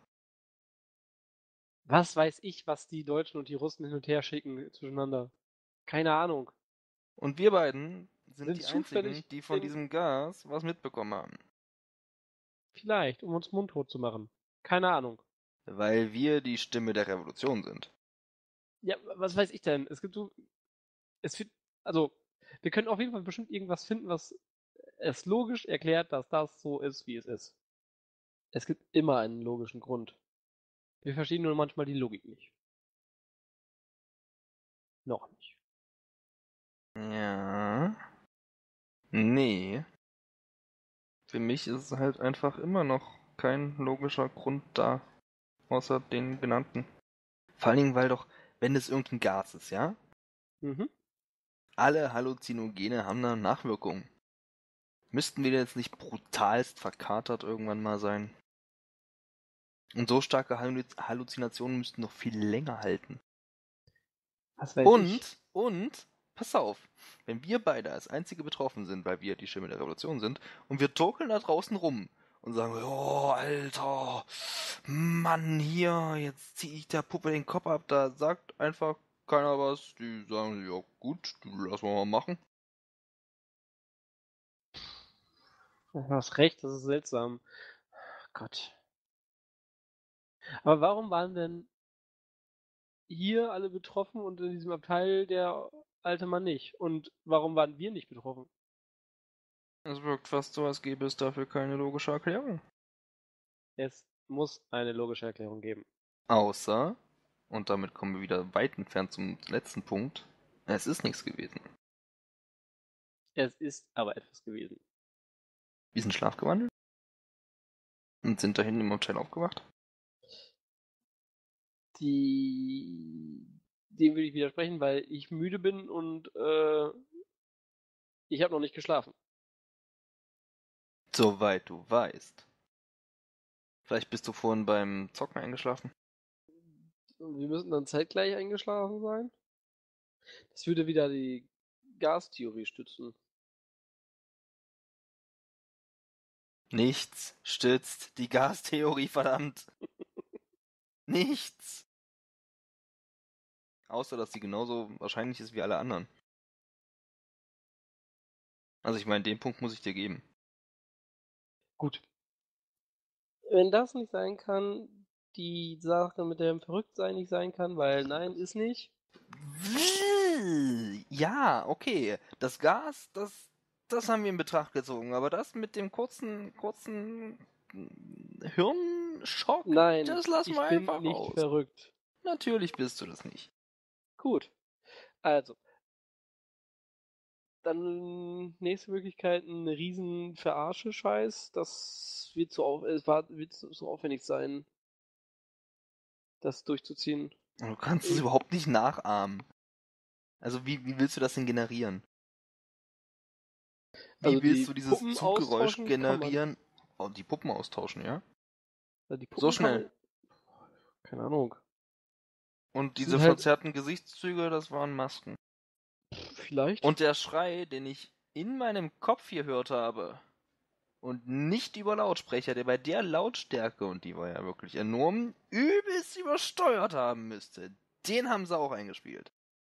Was weiß ich, was die Deutschen und die Russen hin und her schicken zwischeneinander? Keine Ahnung. Und wir beiden sind, Sind die zufällig einzigen, die von in- diesem Gas was mitbekommen haben. Vielleicht, um uns mundtot zu machen. Keine Ahnung. Weil wir die Stimme der Revolution sind. Ja, was weiß ich denn? Es gibt so. Es wird. Also, wir können auf jeden Fall bestimmt irgendwas finden, was es logisch erklärt, dass das so ist, wie es ist. Es gibt immer einen logischen Grund. Wir verstehen nur manchmal die Logik nicht. Noch nicht. Ja. Nee. Für mich ist es halt einfach immer noch kein logischer Grund da. Außer den genannten. Vor allen Dingen, weil doch, wenn es irgendein Gas ist, ja? Mhm. Alle Halluzinogene haben da Nachwirkungen. Müssten wir jetzt nicht brutalst verkatert irgendwann mal sein? Und so starke Hallu- Halluzinationen müssten noch viel länger halten. Was weiß Und, ich. und, pass auf, wenn wir beide als Einzige betroffen sind, weil wir die Stimme der Revolution sind, und wir torkeln da draußen rum und sagen, oh, Alter, Mann, hier, jetzt zieh ich der Puppe den Kopf ab, da sagt einfach keiner was, die sagen, ja gut, lass mal machen. Du hast recht, das ist seltsam. Gott. Aber warum waren denn hier alle betroffen und in diesem Abteil der alte Mann nicht? Und warum waren wir nicht betroffen? Es wirkt fast so, als gäbe es dafür keine logische Erklärung. Es muss eine logische Erklärung geben. Außer, und damit kommen wir wieder weit entfernt zum letzten Punkt, es ist nichts gewesen. Es ist aber etwas gewesen. Wir sind schlafgewandelt und sind da hinten im Hotel aufgewacht. Die... Dem würde ich widersprechen, weil ich müde bin und äh, ich habe noch nicht geschlafen. Soweit du weißt. Vielleicht bist du vorhin beim Zocken eingeschlafen. Und wir müssen dann zeitgleich eingeschlafen sein. Das würde wieder die Gastheorie stützen. Nichts stützt die Gastheorie, verdammt. Nichts. Außer, dass sie genauso wahrscheinlich ist wie alle anderen. Also ich meine, den Punkt muss ich dir geben. Gut. Wenn das nicht sein kann, die Sache mit dem Verrücktsein nicht sein kann, weil nein, ist nicht. Ja, okay. Das Gas, das, das haben wir in Betracht gezogen. Aber das mit dem kurzen, kurzen Hirnschock, Nein, das lassen ich wir bin einfach nicht raus. verrückt. Natürlich bist du das nicht. Gut. Also. Dann nächste Möglichkeit, ein riesen Verarsche-Scheiß. Das wird zu, auf, es war, wird zu so aufwendig sein, das durchzuziehen. Du kannst es Ich- überhaupt nicht nachahmen. Also wie, wie willst du das denn generieren? Wie Also die willst du dieses Puppen Zuggeräusch austauschen kann man. generieren? Oh, die Puppen austauschen, ja? Ja, die Puppen So kann schnell. man- Keine Ahnung. Und Das diese sind halt- verzerrten Gesichtszüge, das waren Masken. Vielleicht. Und der Schrei, den ich in meinem Kopf hier gehört habe, und nicht über Lautsprecher, der bei der Lautstärke, und die war ja wirklich enorm, übelst übersteuert haben müsste, den haben sie auch eingespielt.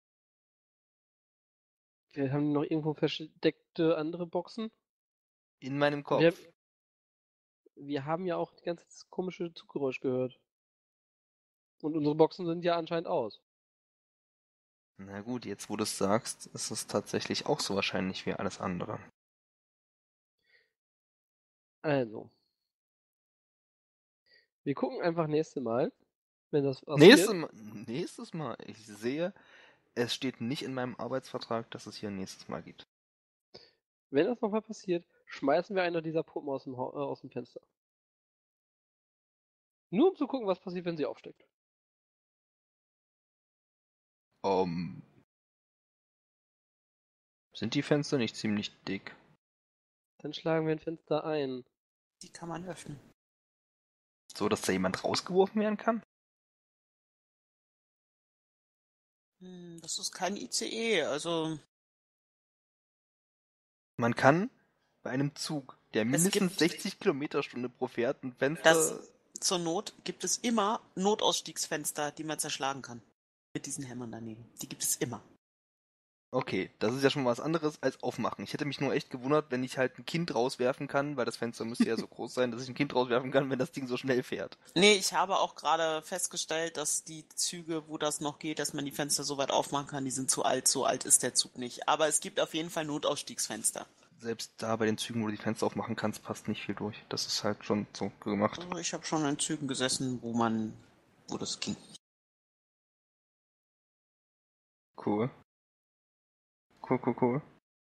Wir haben noch irgendwo versteckte andere Boxen. In meinem Kopf. Wir, wir haben ja auch die ganze Zeit das komische Zuggeräusch gehört. Und unsere Boxen sind ja anscheinend aus. Na gut, jetzt wo du es sagst, ist es tatsächlich auch so wahrscheinlich wie alles andere. Also. Wir gucken einfach nächste Mal, wenn das passiert. Nächstes Mal, nächstes Mal, ich sehe, es steht nicht in meinem Arbeitsvertrag, dass es hier ein nächstes Mal gibt. Wenn das nochmal passiert, schmeißen wir einer dieser Puppen aus dem, Ha- äh, aus dem Fenster. Nur um zu gucken, was passiert, wenn sie aufsteckt. Um, sind die Fenster nicht ziemlich dick? Dann schlagen wir ein Fenster ein. Die kann man öffnen. So, dass da jemand rausgeworfen werden kann? Hm, das ist kein I C E, also Man kann bei einem Zug, der mindestens gibt- sechzig Kilometer Stunde pro fährt, ein Fenster... das zur Not gibt es immer Notausstiegsfenster, die man zerschlagen kann. Mit diesen Hämmern daneben. Die gibt es immer. Okay, das ist ja schon was anderes als aufmachen. Ich hätte mich nur echt gewundert, wenn ich halt ein Kind rauswerfen kann, weil das Fenster müsste ja so groß sein, dass ich ein Kind rauswerfen kann, wenn das Ding so schnell fährt. Nee, ich habe auch gerade festgestellt, dass die Züge, wo das noch geht, dass man die Fenster so weit aufmachen kann, die sind zu alt. So alt ist der Zug nicht. Aber es gibt auf jeden Fall Notausstiegsfenster. Selbst da bei den Zügen, wo du die Fenster aufmachen kannst, passt nicht viel durch. Das ist halt schon so gemacht. Also ich habe schon in Zügen gesessen, wo man, wo das ging. Cool. Cool, cool, cool.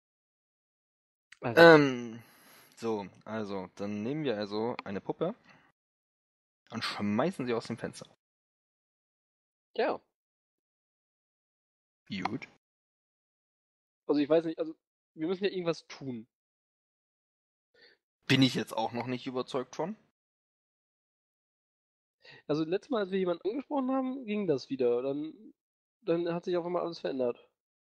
Also, Ähm, so, also, dann nehmen wir also eine Puppe und schmeißen sie aus dem Fenster. ja. Gut. Also ich weiß nicht, also wir müssen ja irgendwas tun. Bin ich jetzt auch noch nicht überzeugt von? Also letztes Mal, als wir jemanden angesprochen haben, ging das wieder. Dann, dann hat sich auf einmal alles verändert.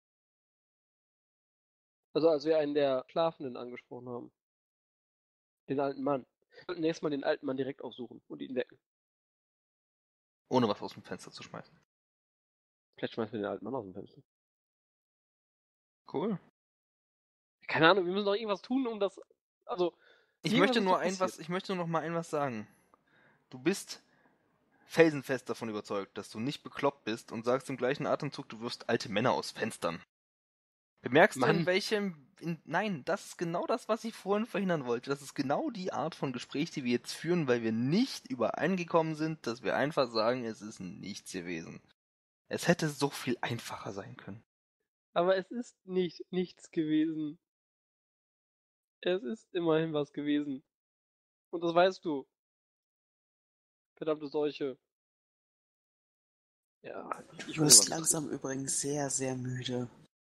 Also als wir einen der Schlafenden angesprochen haben. Den alten Mann. Wir sollten nächstes Mal den alten Mann direkt aufsuchen und ihn wecken. Ohne was aus dem Fenster zu schmeißen. Vielleicht schmeißen wir den alten Mann aus dem Fenster. Cool. Keine Ahnung, wir müssen doch irgendwas tun, um das. Also. Ich irgendwas möchte ist nur doch ein was, passiert. ich möchte nur noch mal ein was sagen. Du bist felsenfest davon überzeugt, dass du nicht bekloppt bist und sagst im gleichen Atemzug, du wirfst alte Männer aus Fenstern. Bemerkst du, in Mann. welchem... In, nein, das ist genau das, was ich vorhin verhindern wollte. Das ist genau die Art von Gespräch, die wir jetzt führen, weil wir nicht übereingekommen sind, dass wir einfach sagen, es ist nichts gewesen. Es hätte so viel einfacher sein können. Aber es ist nicht nichts gewesen. Es ist immerhin was gewesen. Und das weißt du. Verdammte Seuche. Ja, ich Du hole wirst was. langsam übrigens sehr, sehr müde.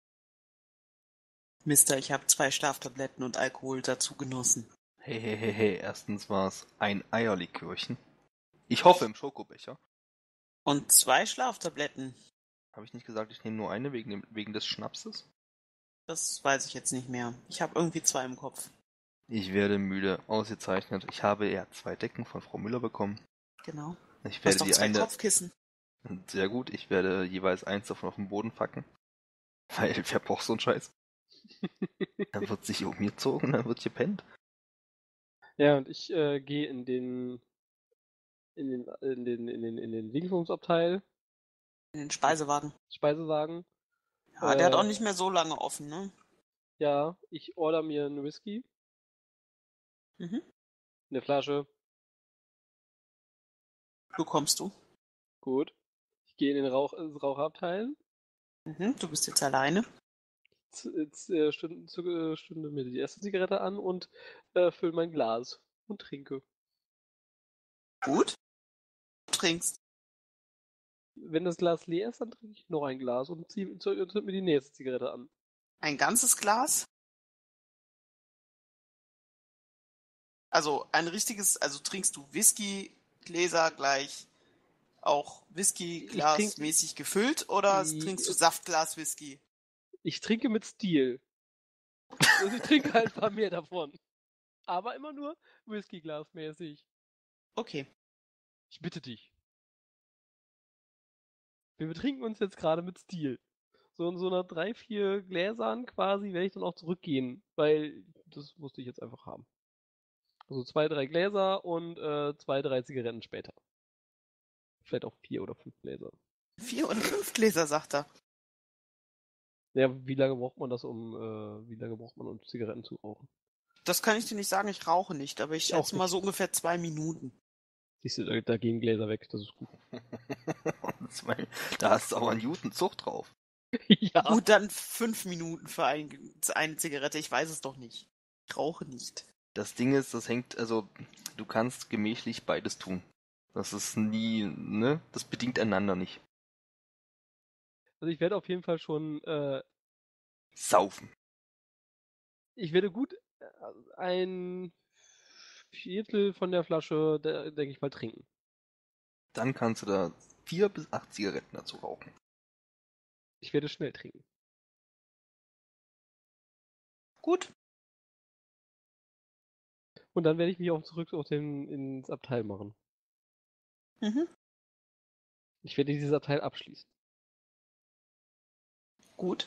Mister, ich habe zwei Schlaftabletten und Alkohol dazu genossen. Hey, hey, hey, hey, erstens war es ein Eierlikörchen. Ich hoffe im Schokobecher. Und zwei Schlaftabletten. Habe ich nicht gesagt, ich nehme nur eine wegen, dem, wegen des Schnapses? Das weiß ich jetzt nicht mehr. Ich habe irgendwie zwei im Kopf. Ich werde müde, ausgezeichnet. Ich habe eher zwei Decken von Frau Müller bekommen. Genau. Ich Du werde hast doch die zwei eine. Kopfkissen. Sehr gut, ich werde jeweils eins davon auf den Boden facken. Weil wer braucht so einen Scheiß? Dann wird sich umgezogen, dann wird gepennt. Ja, und ich äh, gehe in den in den in den in den in den Dingsbumsabteil, In den Speisewagen. Speisewagen. Ja, der hat auch Äh, nicht mehr so lange offen, ne? Ja, ich order mir einen Whisky, Mhm. eine Flasche. Bekommst du. Gut. Ich gehe in den Rauch ins Raucherabteil. Mhm. Du bist jetzt alleine. Z- Jetzt äh, stünde, zu- äh, stünde mir die erste Zigarette an und äh, fülle mein Glas und trinke. Gut. Du trinkst. Wenn das Glas leer ist, dann trinke ich noch ein Glas und ziehe zünd mir die nächste Zigarette an. Ein ganzes Glas. Also ein richtiges, also trinkst du Whisky-Gläser gleich auch Whisky-Glas trink- mäßig gefüllt oder I- trinkst du Saftglas-Whisky? Ich trinke mit Stil. Also ich trinke halt ein paar mehr davon. Aber immer nur Whiskyglasmäßig. Okay. Ich bitte dich. Wir betrinken uns jetzt gerade mit Stil. So in so einer drei, vier Gläsern quasi werde ich dann auch zurückgehen, weil das musste ich jetzt einfach haben. Also zwei, drei Gläser und äh, zwei, drei Zigaretten später. Vielleicht auch vier oder fünf Gläser. Vier oder fünf Gläser, sagt er. Ja, wie lange braucht man das, um äh, wie lange braucht man, um Zigaretten zu rauchen? Das kann ich dir nicht sagen, ich rauche nicht, aber ich Ich auch schätze mal nicht. so ungefähr zwei Minuten. Siehst du, da, da gehen Gläser weg, das ist gut. Zwei- Da hast du aber einen guten Zug drauf. Ja. Gut, dann fünf Minuten für ein, eine Zigarette, ich weiß es doch nicht. Ich rauche nicht. Das Ding ist, das hängt, also du kannst gemächlich beides tun. Das ist nie, ne? Das bedingt einander nicht. Also ich werde auf jeden Fall schon, äh, Saufen. ich werde gut äh, ein Viertel von der Flasche, de- denke ich mal, trinken. Dann kannst du da vier bis acht Zigaretten dazu rauchen. Ich werde schnell trinken. Gut. Und dann werde ich mich auch zurück auf den, ins Abteil machen. Mhm. Ich werde dieses Abteil abschließen. Gut.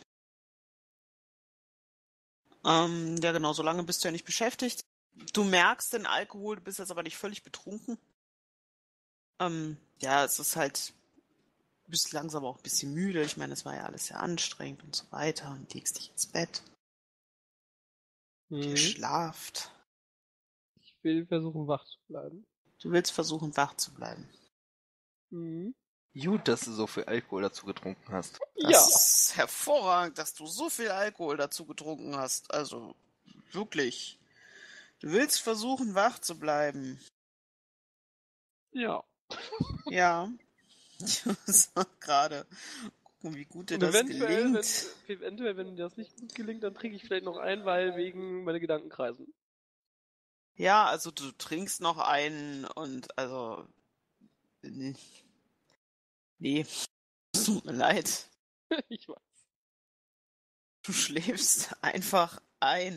Ähm, ja genau, so lange bist du ja nicht beschäftigt. Du merkst den Alkohol, du bist jetzt aber nicht völlig betrunken. Ähm, ja, es ist halt, du bist langsam auch ein bisschen müde. Ich meine, es war ja alles sehr anstrengend und so weiter. Und legst dich ins Bett. Mhm. Ihr schlaft. Ich will versuchen, wach zu bleiben. Du willst versuchen, wach zu bleiben. Mhm. Gut, dass du so viel Alkohol dazu getrunken hast. Das Ja. ist hervorragend, dass du so viel Alkohol dazu getrunken hast. Also, wirklich. Du willst versuchen, wach zu bleiben. Ja. Ja. Ich muss auch gerade gucken, wie gut dir Und das eventuell, gelingt. wenn, eventuell, wenn mir das nicht gut gelingt, dann trinke ich vielleicht noch ein, weil wegen meine Gedanken kreisen. Ja, also du trinkst noch einen und also. Nee. Nee. Tut mir leid. Ich weiß. Du schläfst einfach ein.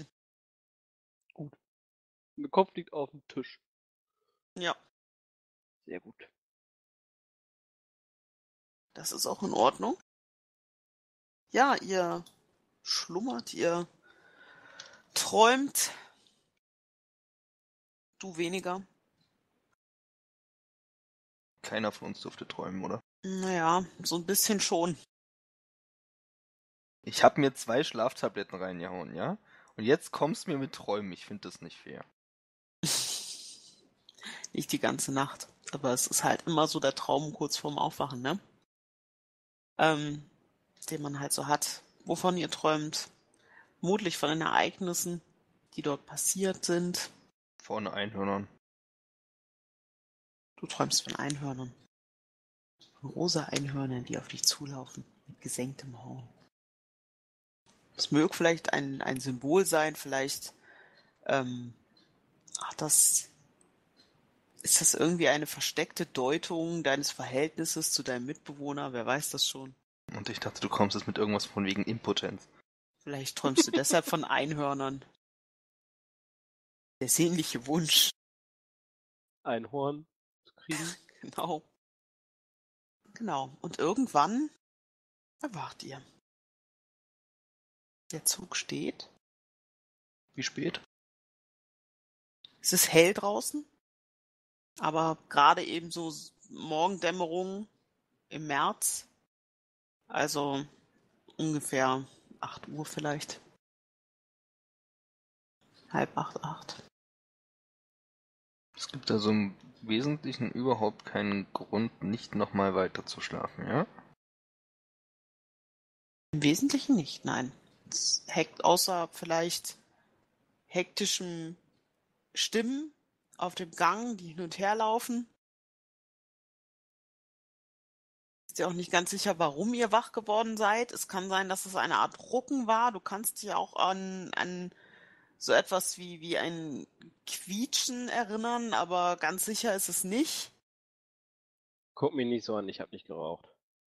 Mein Kopf liegt auf dem Tisch. Ja, Sehr gut. das ist auch in Ordnung. Ja, ihr schlummert, ihr träumt. Du weniger. Keiner von uns durfte träumen, oder? Naja, so ein bisschen schon. Ich habe mir zwei Schlaftabletten reingehauen, ja? Und jetzt kommst du mir mit Träumen. Ich finde das nicht fair. Nicht die ganze Nacht. Aber es ist halt immer so der Traum kurz vorm Aufwachen, ne? Ähm, den man halt so hat. Wovon ihr träumt. Vermutlich von den Ereignissen, die dort passiert sind. Vorne Einhörnern. Du träumst von Einhörnern. Rosa Einhörner, die auf dich zulaufen, mit gesenktem Horn. Es möge vielleicht ein, ein Symbol sein, vielleicht ähm, ach, das ist das irgendwie eine versteckte Deutung deines Verhältnisses zu deinem Mitbewohner? Wer weiß das schon? Und ich dachte, du kommst jetzt mit irgendwas von wegen Impotenz. Vielleicht träumst du deshalb von Einhörnern. Der sehnliche Wunsch. Ein Horn zu kriegen. Genau. Genau. Und irgendwann erwacht ihr. Der Zug steht. Wie spät? Es ist hell draußen, aber gerade eben so Morgendämmerung im März. Also ungefähr acht Uhr vielleicht. Halb acht, acht. Es gibt also im Wesentlichen überhaupt keinen Grund, nicht nochmal weiter zu schlafen, ja? Im Wesentlichen nicht, nein. Es hekt außer vielleicht hektischen Stimmen auf dem Gang, die hin und her laufen. Ist ja auch nicht ganz sicher, warum ihr wach geworden seid. Es kann sein, dass es eine Art Rucken war. Du kannst dich auch an, an so etwas wie, wie ein Quietschen erinnern, aber ganz sicher ist es nicht. Guck mich nicht so an, ich habe nicht geraucht.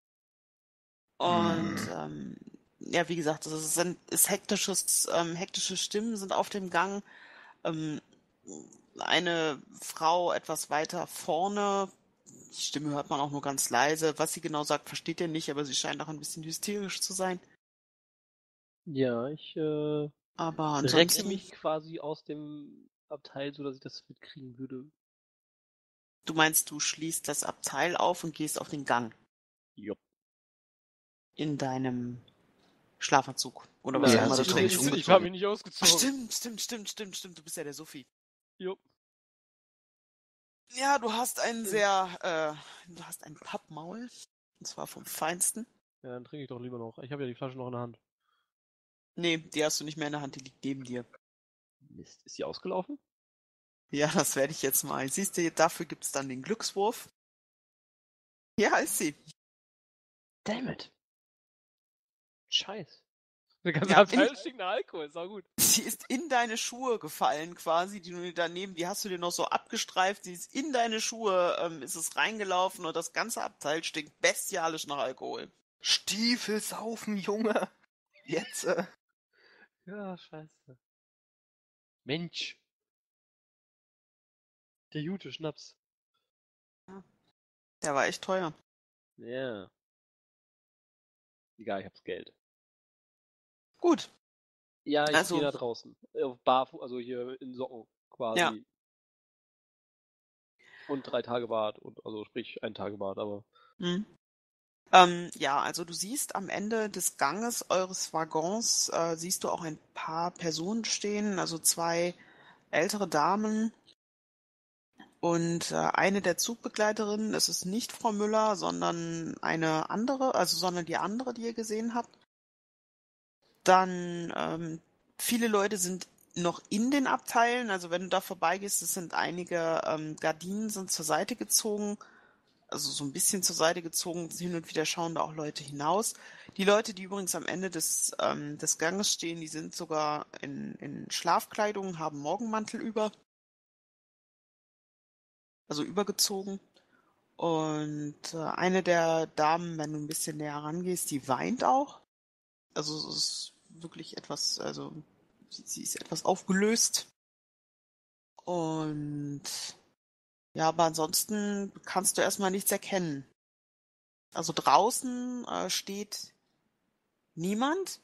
Und Hm. ähm, ja, wie gesagt, es sind ist hektisches, ähm, hektische Stimmen sind auf dem Gang. Ähm, eine Frau etwas weiter vorne, die Stimme hört man auch nur ganz leise. Was sie genau sagt, versteht ihr nicht, aber sie scheint auch ein bisschen hysterisch zu sein. Ja, ich äh, Aber recke ansonsten, mich quasi aus dem Abteil, sodass ich das mitkriegen würde. du meinst, du schließt das Abteil auf und gehst auf den Gang Jupp. in deinem Schlafanzug. Oder was Nee, auch hat immer du sich doch nicht trägst. umgezogen. Ich habe mich nicht Ach, ausgezogen. stimmt, stimmt, stimmt, stimmt, stimmt. Du bist ja der Sophie. Jupp. Ja, du hast einen sehr, äh, du hast ein Pappmaul. Und zwar vom Feinsten. Ja, dann trinke ich doch lieber noch. Ich habe ja die Flasche noch in der Hand. Nee, die hast du nicht mehr in der Hand, die liegt neben dir. Mist, ist die ausgelaufen? Ja, das werde ich jetzt mal. Siehst du, dafür gibt's dann den Glückswurf. Ja, ist sie. Damn it. Scheiß. Der ganze Ja, Abteil in- stinkt nach Alkohol, ist auch gut. Sie ist in deine Schuhe gefallen quasi, die du daneben, die hast du dir noch so abgestreift, sie ist in deine Schuhe, ähm, ist es reingelaufen und das ganze Abteil stinkt bestialisch nach Alkohol. Stiefel saufen, Junge! Jetzt, äh. Ja, scheiße. Mensch. Der gute Schnaps. Der war echt teuer. Ja. Egal, ich hab's Geld. Gut. Ja, ich Also- gehe da draußen. Auf Barfuß, also hier in Socken quasi. Ja. Und drei Tage Bad. Und, also sprich ein Tage Bad, aber. Hm. Ähm, ja, also du siehst am Ende des Ganges eures Waggons, äh, siehst du auch ein paar Personen stehen, also zwei ältere Damen und äh, eine der Zugbegleiterinnen. Es ist nicht Frau Müller, sondern eine andere, also sondern die andere, die ihr gesehen habt. Dann ähm, viele Leute sind noch in den Abteilen, also wenn du da vorbeigehst, es sind einige ähm, Gardinen sind zur Seite gezogen, also so ein bisschen zur Seite gezogen, hin und wieder schauen da auch Leute hinaus. Die Leute, die übrigens am Ende des, ähm, des Ganges stehen, die sind sogar in, in Schlafkleidung, haben Morgenmantel über, also übergezogen. Und äh, eine der Damen, wenn du ein bisschen näher rangehst, die weint auch. Also es ist wirklich etwas, also sie, sie ist etwas aufgelöst. Und ja, aber ansonsten kannst du erstmal nichts erkennen. Also draußen äh, steht niemand.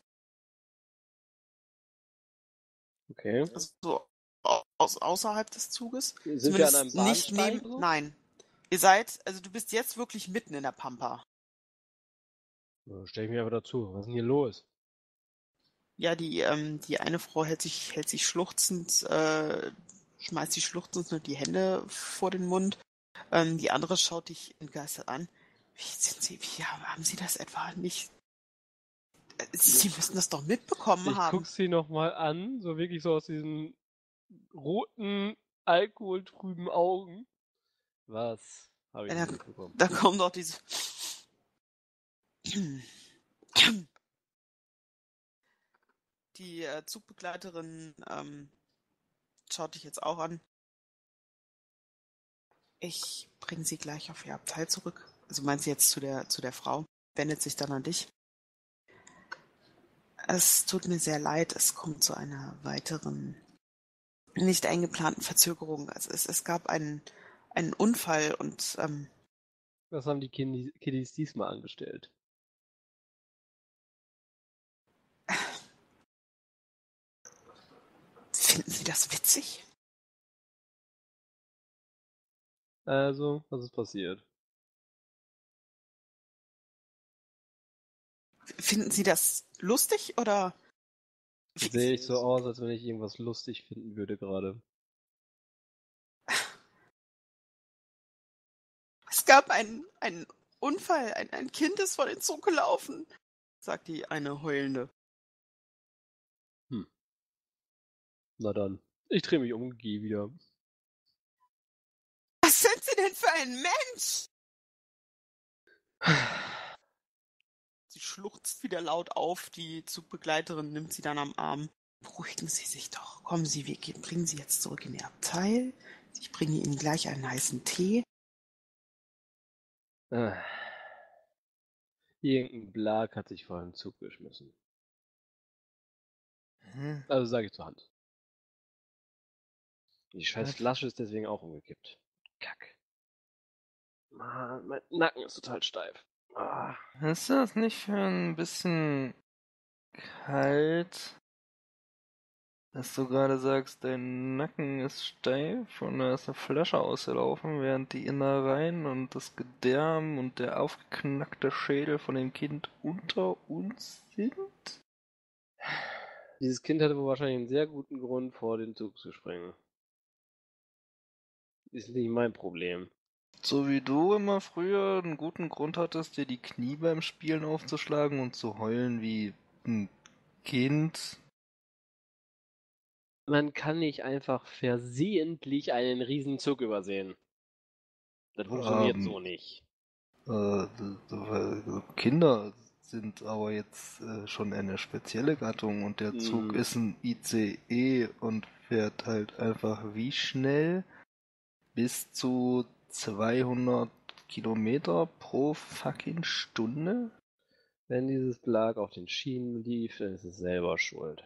Okay. Also so au- aus, außerhalb des Zuges. Sind wir an einem Zumindest nicht Bahnsteig neben. oder so? Nein. Ihr seid, also du bist jetzt wirklich mitten in der Pampa. Ja, stell ich mich einfach dazu. Was ist denn hier los? Ja, die, ähm, die eine Frau hält sich, hält sich schluchzend, äh, schmeißt sich schluchzend nur die Hände vor den Mund. Ähm, die andere schaut dich entgeistert an. Wie sind Sie, wie haben Sie das etwa nicht? Sie müssen das doch mitbekommen Ich haben. guck sie nochmal an, so wirklich so aus diesen roten, alkoholtrüben Augen. Was? Habe ich Ja, nicht mitbekommen. Da kommen doch diese. Die äh, Zugbegleiterin ähm, schaut dich jetzt auch an. Ich bringe sie gleich auf ihr Abteil zurück. Also meinst du jetzt zu der, zu der Frau? Wendet sich dann an dich. Es tut mir sehr leid, es kommt zu einer weiteren, nicht eingeplanten Verzögerung. Also es, es gab einen, einen Unfall und ähm, Was haben die Kiddies, Kiddies diesmal angestellt? finden Sie das witzig? Also, was ist passiert? Finden Sie das lustig oder? Sehe ich so aus, als wenn ich irgendwas lustig finden würde gerade. Es gab einen, einen Unfall, ein, ein Kind ist vor den Zug gelaufen, sagt die eine heulende. Hm. Na dann. Ich drehe mich um und gehe wieder. Was sind Sie denn für ein Mensch? Sie schluchzt wieder laut auf, die Zugbegleiterin nimmt sie dann am Arm. Beruhigen Sie sich doch. Kommen Sie, wir gehen, bringen Sie jetzt zurück in Ihr Abteil. Ich bringe Ihnen gleich einen heißen Tee. Ah. Irgendein Blag hat sich vor den Zug geschmissen. Hm, Also sage ich zur Hand. Die scheiß Was? Flasche ist deswegen auch umgekippt. Kack. Mann, mein Nacken ist total steif. Ah. Ist das nicht für ein bisschen kalt, dass du gerade sagst, dein Nacken ist steif und da ist eine Flasche ausgelaufen, während die Innereien und das Gedärm und der aufgeknackte Schädel von dem Kind unter uns sind? Dieses Kind hatte wohl wahrscheinlich einen sehr guten Grund, vor den Zug zu springen. Ist nicht mein Problem. So wie du immer früher einen guten Grund hattest, dir die Knie beim Spielen aufzuschlagen und zu heulen wie ein Kind. Man kann nicht einfach versehentlich einen Riesenzug übersehen. Das funktioniert Ähm, so nicht. Äh, so Kinder sind aber jetzt äh, schon eine spezielle Gattung und der Zug Mm. ist ein I C E und fährt halt einfach wie schnell? Bis zu zweihundert Kilometer pro fucking Stunde? Wenn dieses Blag auf den Schienen lief, dann ist es selber schuld.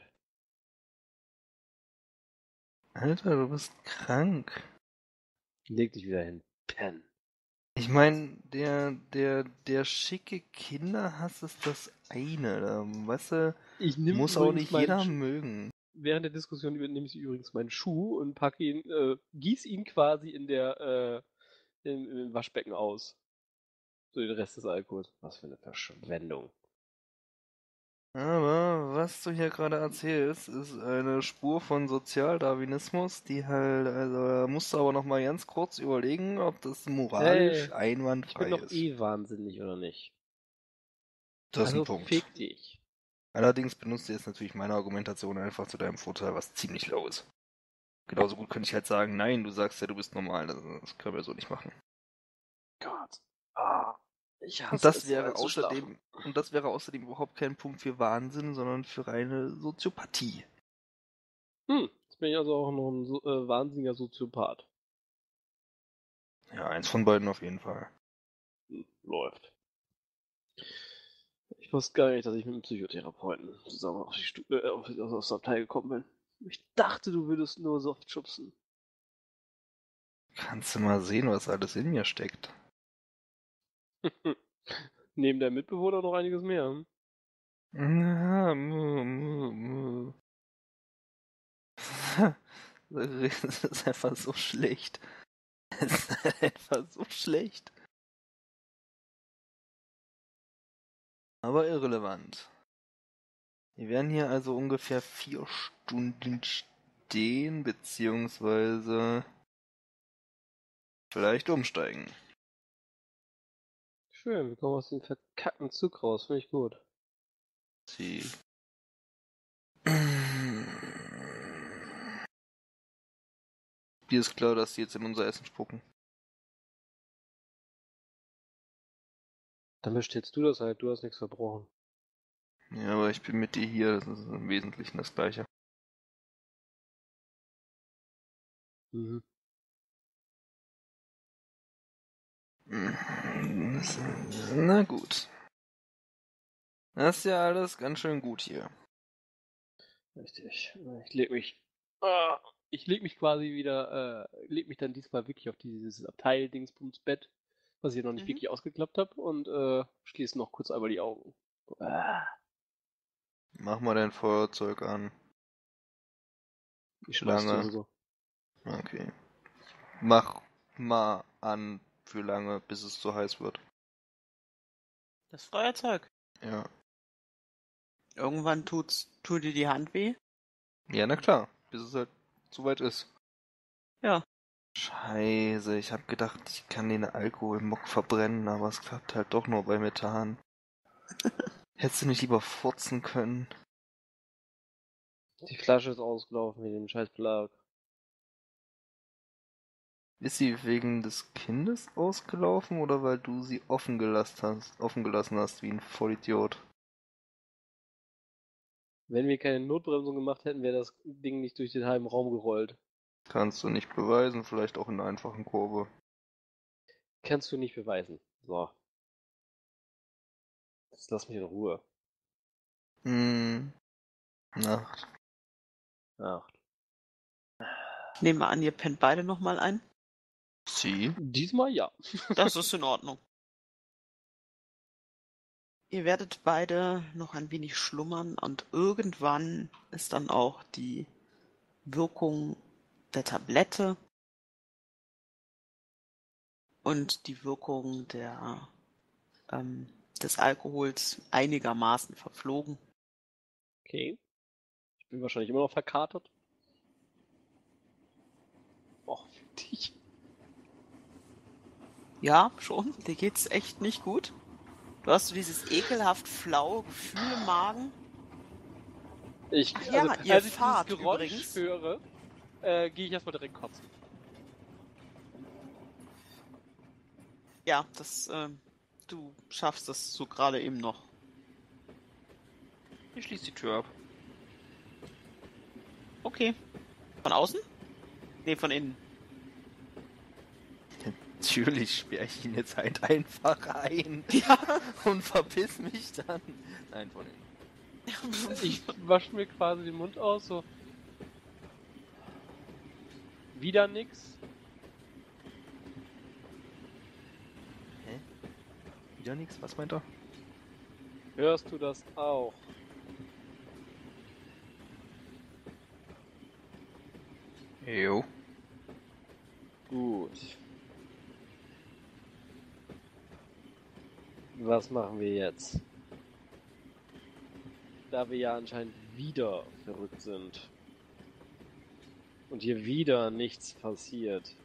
Alter, du bist krank. Leg dich wieder hin. Penn. Ich meine, der, der, der schicke Kinderhass ist das eine. Da, weißt du, Ich nehme muss auch übrigens nicht meinen jeder Schuh- mögen. Während der Diskussion übernehme ich übrigens meinen Schuh und packe ihn, äh, gieß ihn quasi in der, äh, im, im Waschbecken aus. So den Rest des Alkohols. Was für eine Verschwendung. Aber was du hier gerade erzählst, ist eine Spur von Sozialdarwinismus, die halt, also da musst du aber noch mal ganz kurz überlegen, ob das moralisch Hey, ich bin einwandfrei doch ist. eh wahnsinnig, oder nicht? Das ist Also ein Punkt. fick dich. Allerdings benutzt du jetzt natürlich meine Argumentation einfach zu deinem Vorteil, was ziemlich low ist. Genauso gut könnte ich halt sagen, nein, du sagst ja, du bist normal, das, das können wir so nicht machen. Gott. Ah, ich hasse Und das es, wäre so zu schlafen. außerdem, und das wäre außerdem überhaupt kein Punkt für Wahnsinn, sondern für reine Soziopathie. Hm, jetzt bin ich also auch noch ein so, äh, wahnsinniger Soziopath. Ja, eins von beiden auf jeden Fall. Hm, läuft. Ich wusste gar nicht, dass ich mit einem Psychotherapeuten zusammen auf die Stu äh, auf, also aufs Abteil gekommen bin. Ich dachte, du würdest nur soft schubsen. Kannst du mal sehen, was alles in mir steckt. Neben deinem Mitbewohner noch einiges mehr. Hm? Ja, mu, mu, mu. Das ist einfach so schlecht. Es ist einfach so schlecht. Aber irrelevant. Wir werden hier also ungefähr vier Stunden stehen, beziehungsweise vielleicht umsteigen. Schön, wir kommen aus dem verkackten Zug raus, finde ich gut. Sie. Dir ist klar, dass sie jetzt in unser Essen spucken. Dann bestellst du das halt, du hast nichts verbrochen. Ja, aber ich bin mit dir hier, das ist im Wesentlichen das Gleiche. Mhm. Na gut. Das ist ja alles ganz schön gut hier. Richtig. Ich leg mich. Ah, ich leg mich quasi wieder, äh, leg mich dann diesmal wirklich auf dieses Abteil-Dingsbums-Bett, was ich noch nicht Mhm. wirklich ausgeklappt habe, und äh, schließe noch kurz einmal die Augen. Ah, Mach mal dein Feuerzeug an. ich schmeiß Lange. sowieso. Okay. Mach mal an für lange, bis es zu heiß wird. Das Feuerzeug. Ja. Irgendwann tut's, tut dir die Hand weh. Ja, na klar. Bis es halt zu weit ist. Ja. Scheiße, ich hab gedacht, ich kann den Alkoholmock verbrennen, aber es klappt halt doch nur bei Methan. Hättest du nicht lieber furzen können? Die Flasche ist ausgelaufen mit dem scheiß Belag. Ist sie wegen des Kindes ausgelaufen oder weil du sie offen gelassen hast, offen gelassen hast wie ein Vollidiot? Wenn wir keine Notbremsung gemacht hätten, wäre das Ding nicht durch den halben Raum gerollt. Kannst du nicht beweisen, vielleicht auch in einer einfachen Kurve. Kannst du nicht beweisen. So. Jetzt lass mich in Ruhe. Hm. Nacht. Ach. Ich nehme an, ihr pennt beide nochmal ein. Sie? Diesmal ja. Das ist in Ordnung. Ihr werdet beide noch ein wenig schlummern und irgendwann ist dann auch die Wirkung der Tablette und die Wirkung der, ähm, des Alkohols einigermaßen verflogen. Okay. Ich bin wahrscheinlich immer noch verkatert. Och, für dich. Ja, schon. Dir geht's echt nicht gut. Du hast so dieses ekelhaft flaue Gefühl im Magen. Ich, Ach ja, also, ihr als ich fahrt dieses Geräusch übrigens. höre, äh, gehe ich erstmal direkt kotzen. Ja, das, ähm, du schaffst das so gerade eben noch. Ich schließe die Tür ab. Okay. Von außen? Nee, von innen. Natürlich sperre ich ihn jetzt halt einfach ein Ja. und verpiss mich dann. Nein, von innen. Ich wasche mir quasi den Mund aus, so. Wieder nix. Hä? Wieder nichts? Was meint er? Hörst du das auch? Jo. Gut. Was machen wir jetzt? Da wir ja anscheinend wieder verrückt sind. Und hier wieder nichts passiert.